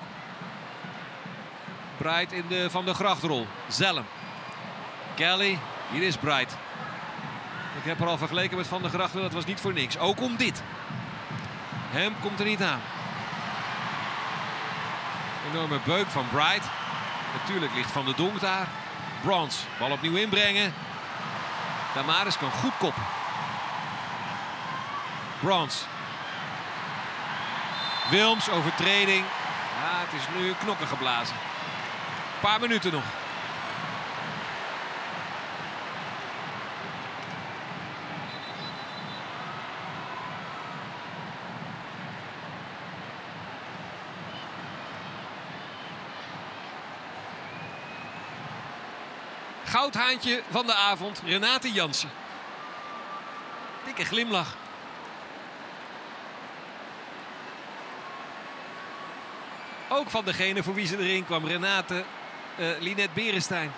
Bright in de Van der Grachtrol. Zellem. Kelly. Hier is Bright. Ik heb er al vergeleken met Van der Gracht. Dat was niet voor niks. Ook om dit. Hem komt er niet aan. Enorme beuk van Bright. Natuurlijk ligt Van der Donk daar. Bronze. Bal opnieuw inbrengen. Damaris kan goed koppen. Bronze. Wilms, overtreding. Ja, het is nu knokken geblazen. Een paar minuten nog. Goudhaantje van de avond, Renate Jansen. Dikke glimlach. Ook van degene voor wie ze erin kwam, Renate Linette Berestein.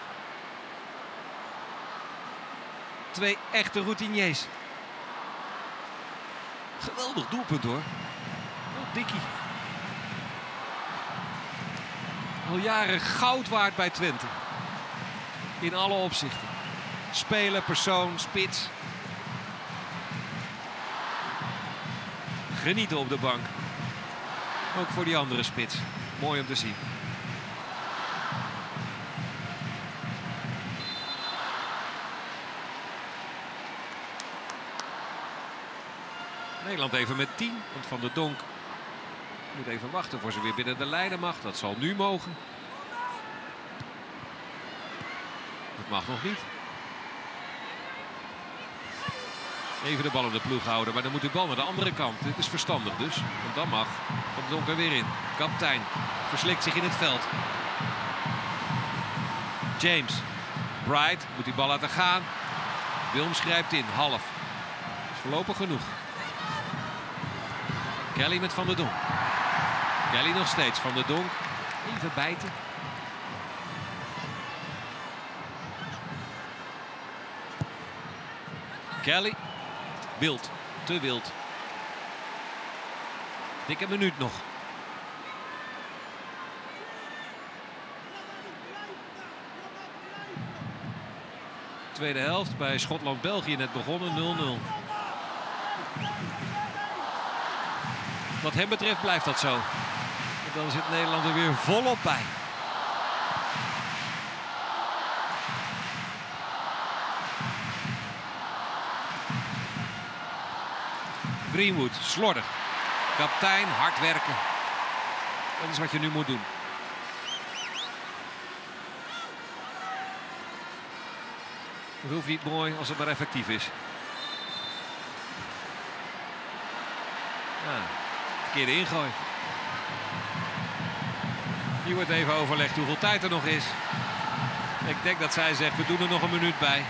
2 echte routiniers. Geweldig doelpunt, hoor. Oh, dikkie. Al jaren goud waard bij Twente. In alle opzichten. Speler, persoon, spits. Genieten op de bank. Ook voor die andere spits. Mooi om te zien. Nederland even met 10. Want Van der Donk moet even wachten voor ze weer binnen de lijnen mag. Dat zal nu mogen. Dat mag nog niet. Even de bal op de ploeg houden. Maar dan moet de bal naar de andere kant. Dit is verstandig dus. Want dan mag Van der Donk er weer in. Kaptein verslikt zich in het veld. James. Bright moet die bal laten gaan. Wilms grijpt in. Half. Dat is voorlopig genoeg. Kelly met Van der Donk. Kelly nog steeds. Van der Donk. Even bijten. Kelly. Wild. Te wild. Dikke minuut nog. Tweede helft bij Schotland-België net begonnen. 0-0. Wat hem betreft blijft dat zo. En dan zit Nederland er weer volop bij. Greenwood, slordig. Kaptein, hard werken. Dat is wat je nu moet doen. Het hoeft niet mooi als het maar effectief is. Ja, verkeerde ingooi. Hier wordt even overlegd hoeveel tijd er nog is. Ik denk dat zij zegt, we doen er nog een minuut bij.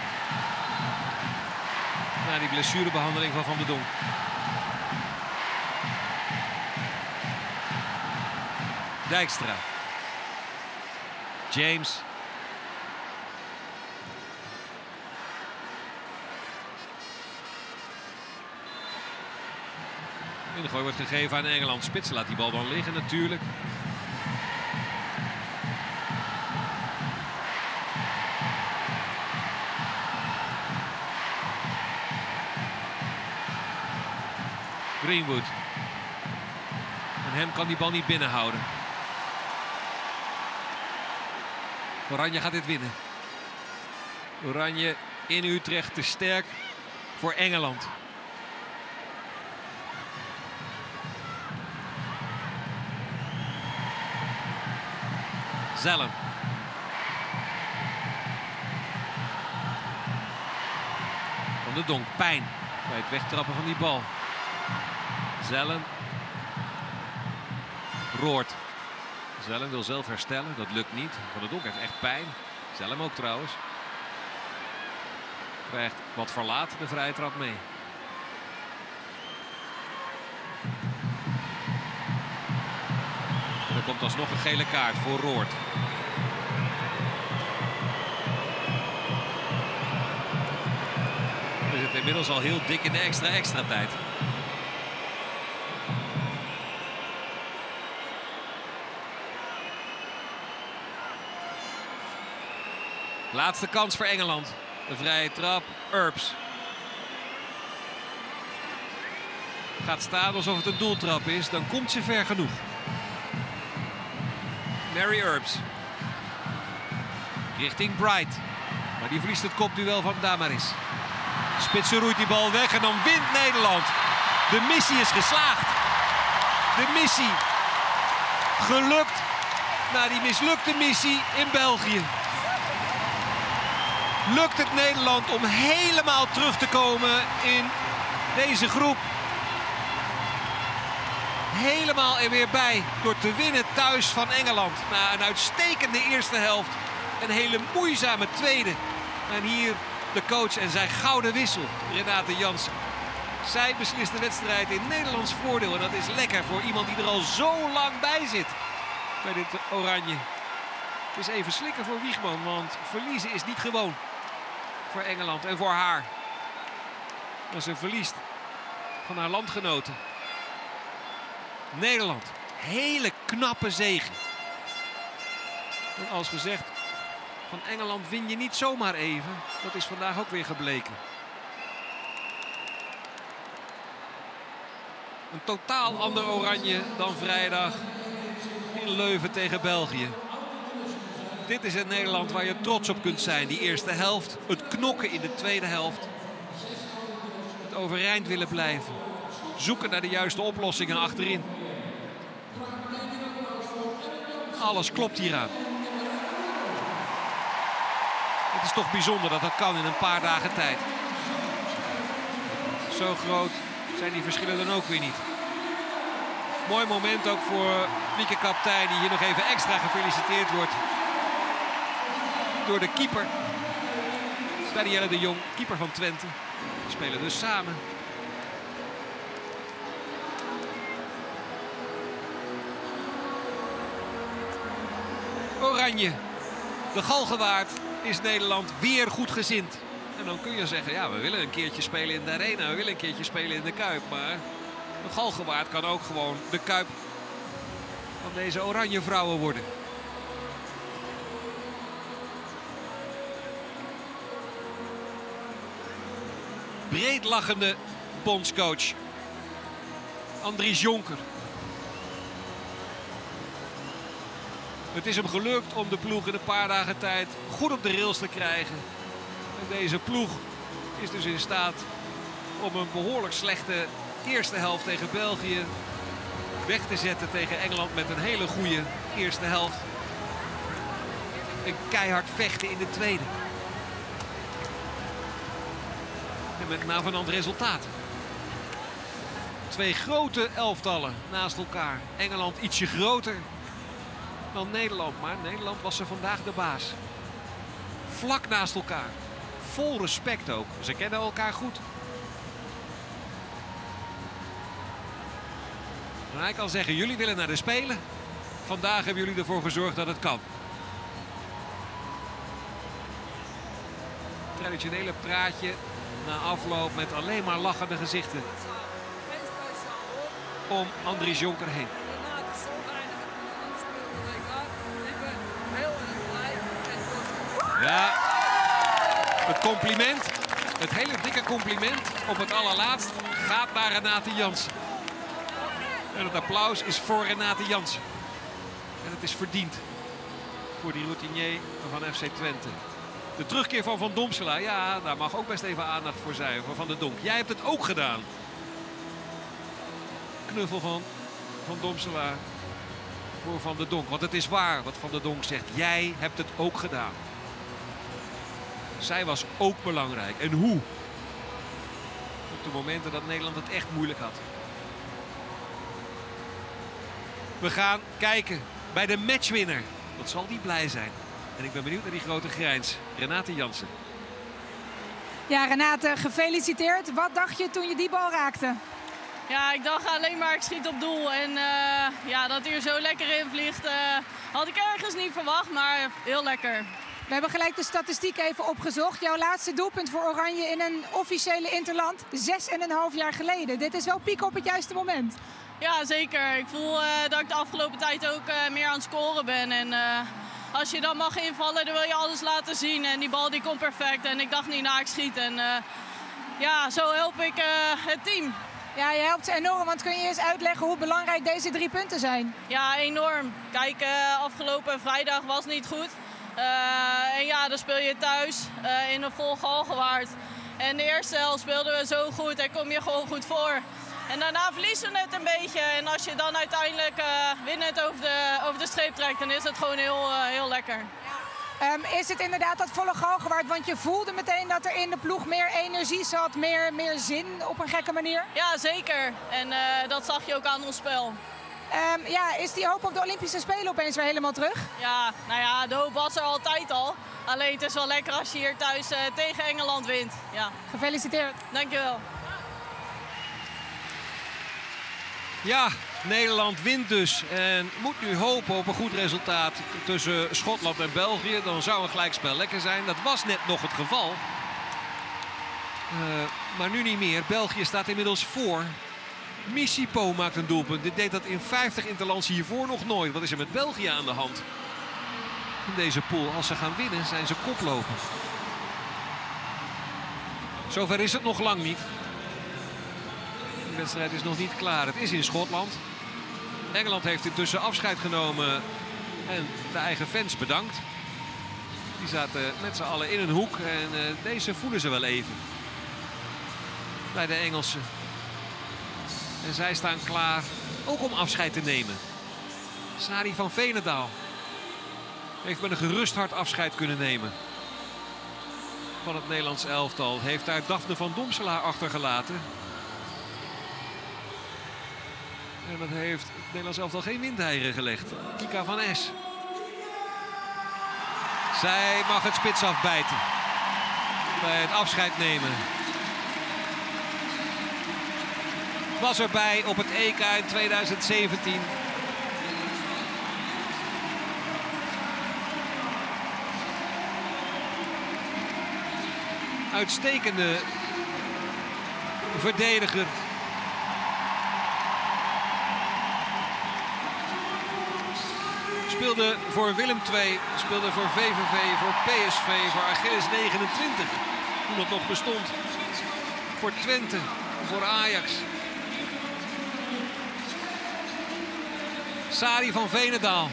Na die blessurebehandeling van Van der Donk. Dijkstra. James. Ingooi wordt gegeven aan Engeland. Spits laat die bal dan liggen natuurlijk. Greenwood. En hem kan die bal niet binnenhouden. Oranje gaat dit winnen. Oranje in Utrecht te sterk voor Engeland. Zellen. Van de Donk, pijn bij het wegtrappen van die bal. Zellen. Roort. Zellen wil zelf herstellen, dat lukt niet. Van de Donk heeft echt pijn. Zellen ook trouwens. Krijgt wat verlaat de vrije trap mee. En er komt alsnog een gele kaart voor Roort. We zitten inmiddels al heel dik in de extra tijd. Laatste kans voor Engeland. De vrije trap. Earps. Gaat staan alsof het een doeltrap is. Dan komt ze ver genoeg. Mary Earps. Richting Bright. Maar die verliest het kopduel van Damaris. Spitsen roeit die bal weg en dan wint Nederland. De missie is geslaagd. De missie gelukt na die mislukte missie in België. Lukt het Nederland om helemaal terug te komen in deze groep. Helemaal er weer bij door te winnen thuis van Engeland. Na een uitstekende eerste helft. Een hele moeizame tweede. En hier de coach en zijn gouden wissel, Renate Jansen. Zij beslist de wedstrijd in Nederlands voordeel. En dat is lekker voor iemand die er al zo lang bij zit. Bij dit Oranje. Het is even slikken voor Wiegman, want verliezen is niet gewoon. Voor Engeland en voor haar. Als ze verliest van haar landgenoten. Nederland, hele knappe zege. En als gezegd, van Engeland win je niet zomaar even. Dat is vandaag ook weer gebleken. Een totaal ander Oranje dan vrijdag in Leuven tegen België. Dit is het Nederland waar je trots op kunt zijn. Die eerste helft, het knokken in de tweede helft. Het overeind willen blijven. Zoeken naar de juiste oplossingen achterin. Alles klopt hieraan. Het is toch bijzonder dat dat kan in een paar dagen tijd. Zo groot zijn die verschillen dan ook weer niet. Mooi moment ook voor Mieke Kaptein, die hier nog even extra gefeliciteerd wordt. Door de keeper. Danielle de Jong, keeper van Twente. Die spelen dus samen. Oranje. De Galgenwaard is Nederland weer goed gezind. En dan kun je zeggen, ja, we willen een keertje spelen in de arena. We willen een keertje spelen in de Kuip. Maar de Galgenwaard kan ook gewoon de Kuip van deze Oranje vrouwen worden. Breed lachende bondscoach Andries Jonker. Het is hem gelukt om de ploeg in een paar dagen tijd goed op de rails te krijgen. En deze ploeg is dus in staat om een behoorlijk slechte eerste helft tegen België weg te zetten tegen Engeland met een hele goede eerste helft. Een keihard vechten in de tweede. En met een navenant resultaat. Twee grote elftallen naast elkaar. Engeland ietsje groter dan Nederland. Maar Nederland was er vandaag de baas. Vlak naast elkaar. Vol respect ook. Ze kennen elkaar goed. En hij kan zeggen, jullie willen naar de Spelen. Vandaag hebben jullie ervoor gezorgd dat het kan. Traditionele praatje na afloop met alleen maar lachende gezichten om Andries Jonker heen. Ja, het compliment, het hele dikke compliment op het allerlaatst gaat naar Renate Jansen. En het applaus is voor Renate Jansen. En het is verdiend voor die routinier van FC Twente. De terugkeer van Van Domselaar, ja, daar mag ook best even aandacht voor zijn. Voor Van der Donk. Jij hebt het ook gedaan. Knuffel van Domselaar voor Van der Donk. Want het is waar wat Van der Donk zegt. Jij hebt het ook gedaan. Zij was ook belangrijk. En hoe? Op de momenten dat Nederland het echt moeilijk had. We gaan kijken bij de matchwinner. Wat zal die blij zijn? En ik ben benieuwd naar die grote grijns. Renate Jansen. Ja, Renate, gefeliciteerd. Wat dacht je toen je die bal raakte? Ja, ik dacht alleen maar ik schiet op doel. En ja, dat hij er zo lekker in vliegt, had ik ergens niet verwacht, maar heel lekker. We hebben gelijk de statistiek even opgezocht. Jouw laatste doelpunt voor Oranje in een officiële interland 6,5 jaar geleden. Dit is wel piek op het juiste moment. Ja, zeker. Ik voel dat ik de afgelopen tijd ook meer aan het scoren ben. En als je dan mag invallen, dan wil je alles laten zien. En die bal die komt perfect. En ik dacht niet, nou, ik schiet. En ja, zo help ik het team. Ja, je helpt enorm, want kun je eens uitleggen hoe belangrijk deze 3 punten zijn? Ja, enorm. Kijk, afgelopen vrijdag was niet goed. En ja, dan speel je thuis in een vol Galgenwaard. En de eerste helft speelden we zo goed en kom je gewoon goed voor. En daarna verliezen we het een beetje. En als je dan uiteindelijk winnend over de streep trekt, dan is het gewoon heel lekker. Is het inderdaad dat volle Galgenwaard? Want je voelde meteen dat er in de ploeg meer energie zat, meer zin op een gekke manier? Ja, zeker. En dat zag je ook aan ons spel. Ja, is die hoop op de Olympische Spelen opeens weer helemaal terug? Ja, nou ja, de hoop was er altijd al. Alleen het is wel lekker als je hier thuis tegen Engeland wint. Ja. Gefeliciteerd. Dankjewel. Ja, Nederland wint dus en moet nu hopen op een goed resultaat tussen Schotland en België. Dan zou een gelijkspel lekker zijn. Dat was net nog het geval. Maar nu niet meer. België staat inmiddels voor. Missipo maakt een doelpunt. Dit deed dat in 50 interlands hiervoor nog nooit. Wat is er met België aan de hand? In deze pool, als ze gaan winnen, zijn ze koploper. Zover is het nog lang niet. De wedstrijd is nog niet klaar. Het is in Schotland. Engeland heeft intussen afscheid genomen en de eigen fans bedankt. Die zaten met z'n allen in een hoek en deze voelen ze wel even. Bij de Engelsen. En zij staan klaar ook om afscheid te nemen. Sari van Veenendaal heeft met een gerust hart afscheid kunnen nemen van het Nederlands elftal. Heeft daar Daphne van Domselaar achtergelaten. En dat heeft het Nederlands elftal geen windeieren gelegd. Kika van Es. Zij mag het spits afbijten bij het afscheid nemen. Was erbij op het EK in 2017. Uitstekende verdediger. Speelde voor Willem II, speelde voor VVV, voor PSV, voor Achilles 29. Toen het nog bestond. Voor Twente, voor Ajax. Sari van Veenendaal.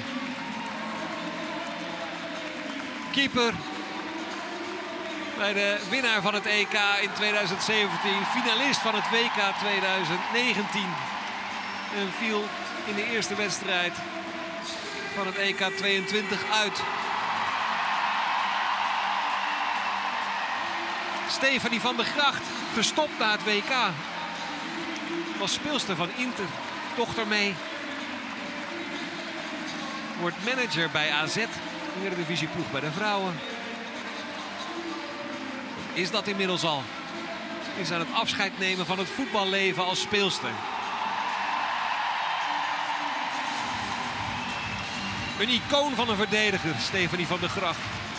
Keeper. Bij de winnaar van het EK in 2017. Finalist van het WK 2019. En viel in de eerste wedstrijd van het EK 22 uit. Stefanie van der Gracht, gestopt na het WK. Was speelster van Inter, dochter mee. Wordt manager bij AZ, de Eredivisieploeg bij de vrouwen. Is dat inmiddels al. Is aan het afscheid nemen van het voetballeven als speelster. Een icoon van een verdediger, Stefanie van der Gracht.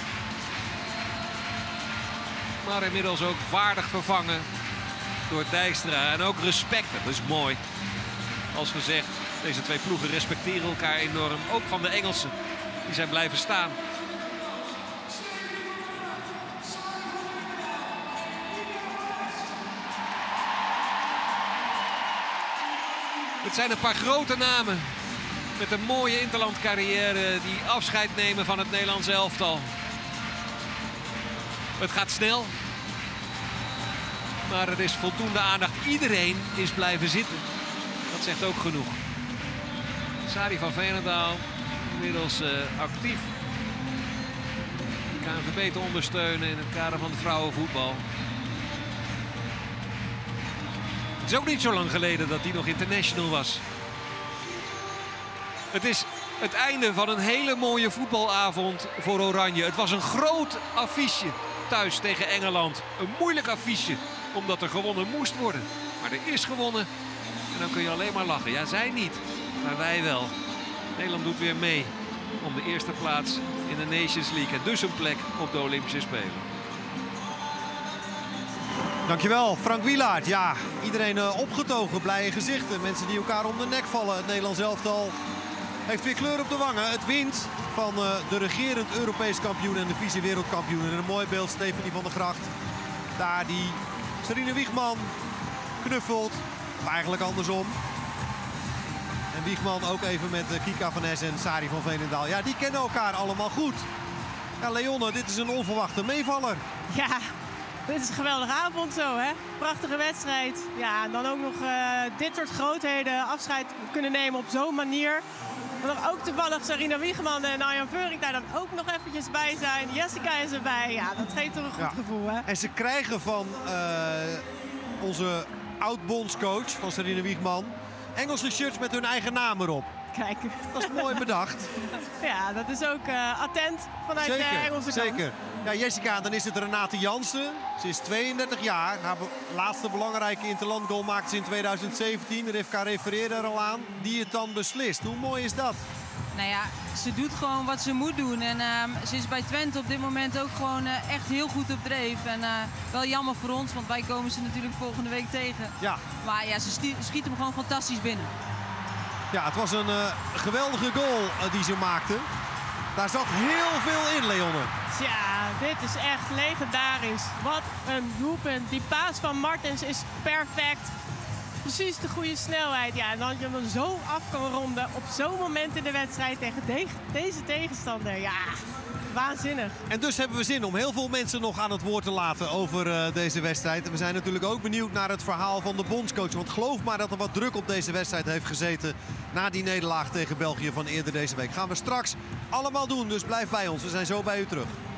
Maar inmiddels ook waardig vervangen door Dijkstra. En ook respect, dat is mooi. Als gezegd, deze twee ploegen respecteren elkaar enorm. Ook van de Engelsen, die zijn blijven staan. Het zijn een paar grote namen met een mooie interlandcarrière die afscheid nemen van het Nederlands elftal. Het gaat snel. Maar er is voldoende aandacht. Iedereen is blijven zitten. Dat zegt ook genoeg. Sari van Veenendaal inmiddels actief. KNVB te ondersteunen in het kader van het vrouwenvoetbal. Het is ook niet zo lang geleden dat hij nog international was. Het is het einde van een hele mooie voetbalavond voor Oranje. Het was een groot affiche thuis tegen Engeland. Een moeilijk affiche, omdat er gewonnen moest worden. Maar er is gewonnen en dan kun je alleen maar lachen. Ja, zij niet, maar wij wel. Nederland doet weer mee om de eerste plaats in de Nations League. En dus een plek op de Olympische Spelen. Dankjewel, Frank Wielaert. Ja, iedereen opgetogen, blije gezichten. Mensen die elkaar om de nek vallen. Het Nederlands elftal heeft weer kleur op de wangen. Het wint van de regerend Europees kampioen en de vice-wereldkampioen. En een mooi beeld, Stefanie van der Gracht. Daar die Sarine Wiegman knuffelt. Of eigenlijk andersom. En Wiegman ook even met Kika van Es en Sari van Veenendaal. Ja, die kennen elkaar allemaal goed. Ja, Leonne, dit is een onverwachte meevaller. Ja, dit is een geweldige avond zo, hè? Prachtige wedstrijd. Ja, en dan ook nog dit soort grootheden afscheid kunnen nemen op zo'n manier. Dat er ook toevallig Sarina Wiegman en Arjan Veuring daar dan ook nog eventjes bij zijn. Jessica is erbij. Ja, dat geeft toch een goed gevoel, hè? En ze krijgen van onze oud-bondscoach van Sarina Wiegman Engelse shirts met hun eigen naam erop. Kijk. Dat is mooi bedacht. Ja, dat is ook attent vanuit de Engelse kant. Zeker. Ja, Jessica, dan is het Renate Jansen. Ze is 32 jaar. Haar laatste belangrijke interlandgoal maakte ze in 2017. Rivka refereerde er al aan. Die het dan beslist. Hoe mooi is dat? Nou ja, ze doet gewoon wat ze moet doen. En ze is bij Twente op dit moment ook gewoon echt heel goed op dreef. En wel jammer voor ons, want wij komen ze natuurlijk volgende week tegen. Ja. Maar ja, ze schiet hem gewoon fantastisch binnen. Ja, het was een geweldige goal die ze maakte. Daar zat heel veel in, Leonne. Ja, dit is echt legendarisch. Wat een doelpunt. Die paas van Martens is perfect. Precies de goede snelheid. Ja, en dat je hem zo af kan ronden op zo'n moment in de wedstrijd tegen deze tegenstander. Ja, waanzinnig. En dus hebben we zin om heel veel mensen nog aan het woord te laten over deze wedstrijd. En we zijn natuurlijk ook benieuwd naar het verhaal van de bondscoach. Want geloof maar dat er wat druk op deze wedstrijd heeft gezeten na die nederlaag tegen België van eerder deze week. Gaan we straks allemaal doen, dus blijf bij ons. We zijn zo bij u terug.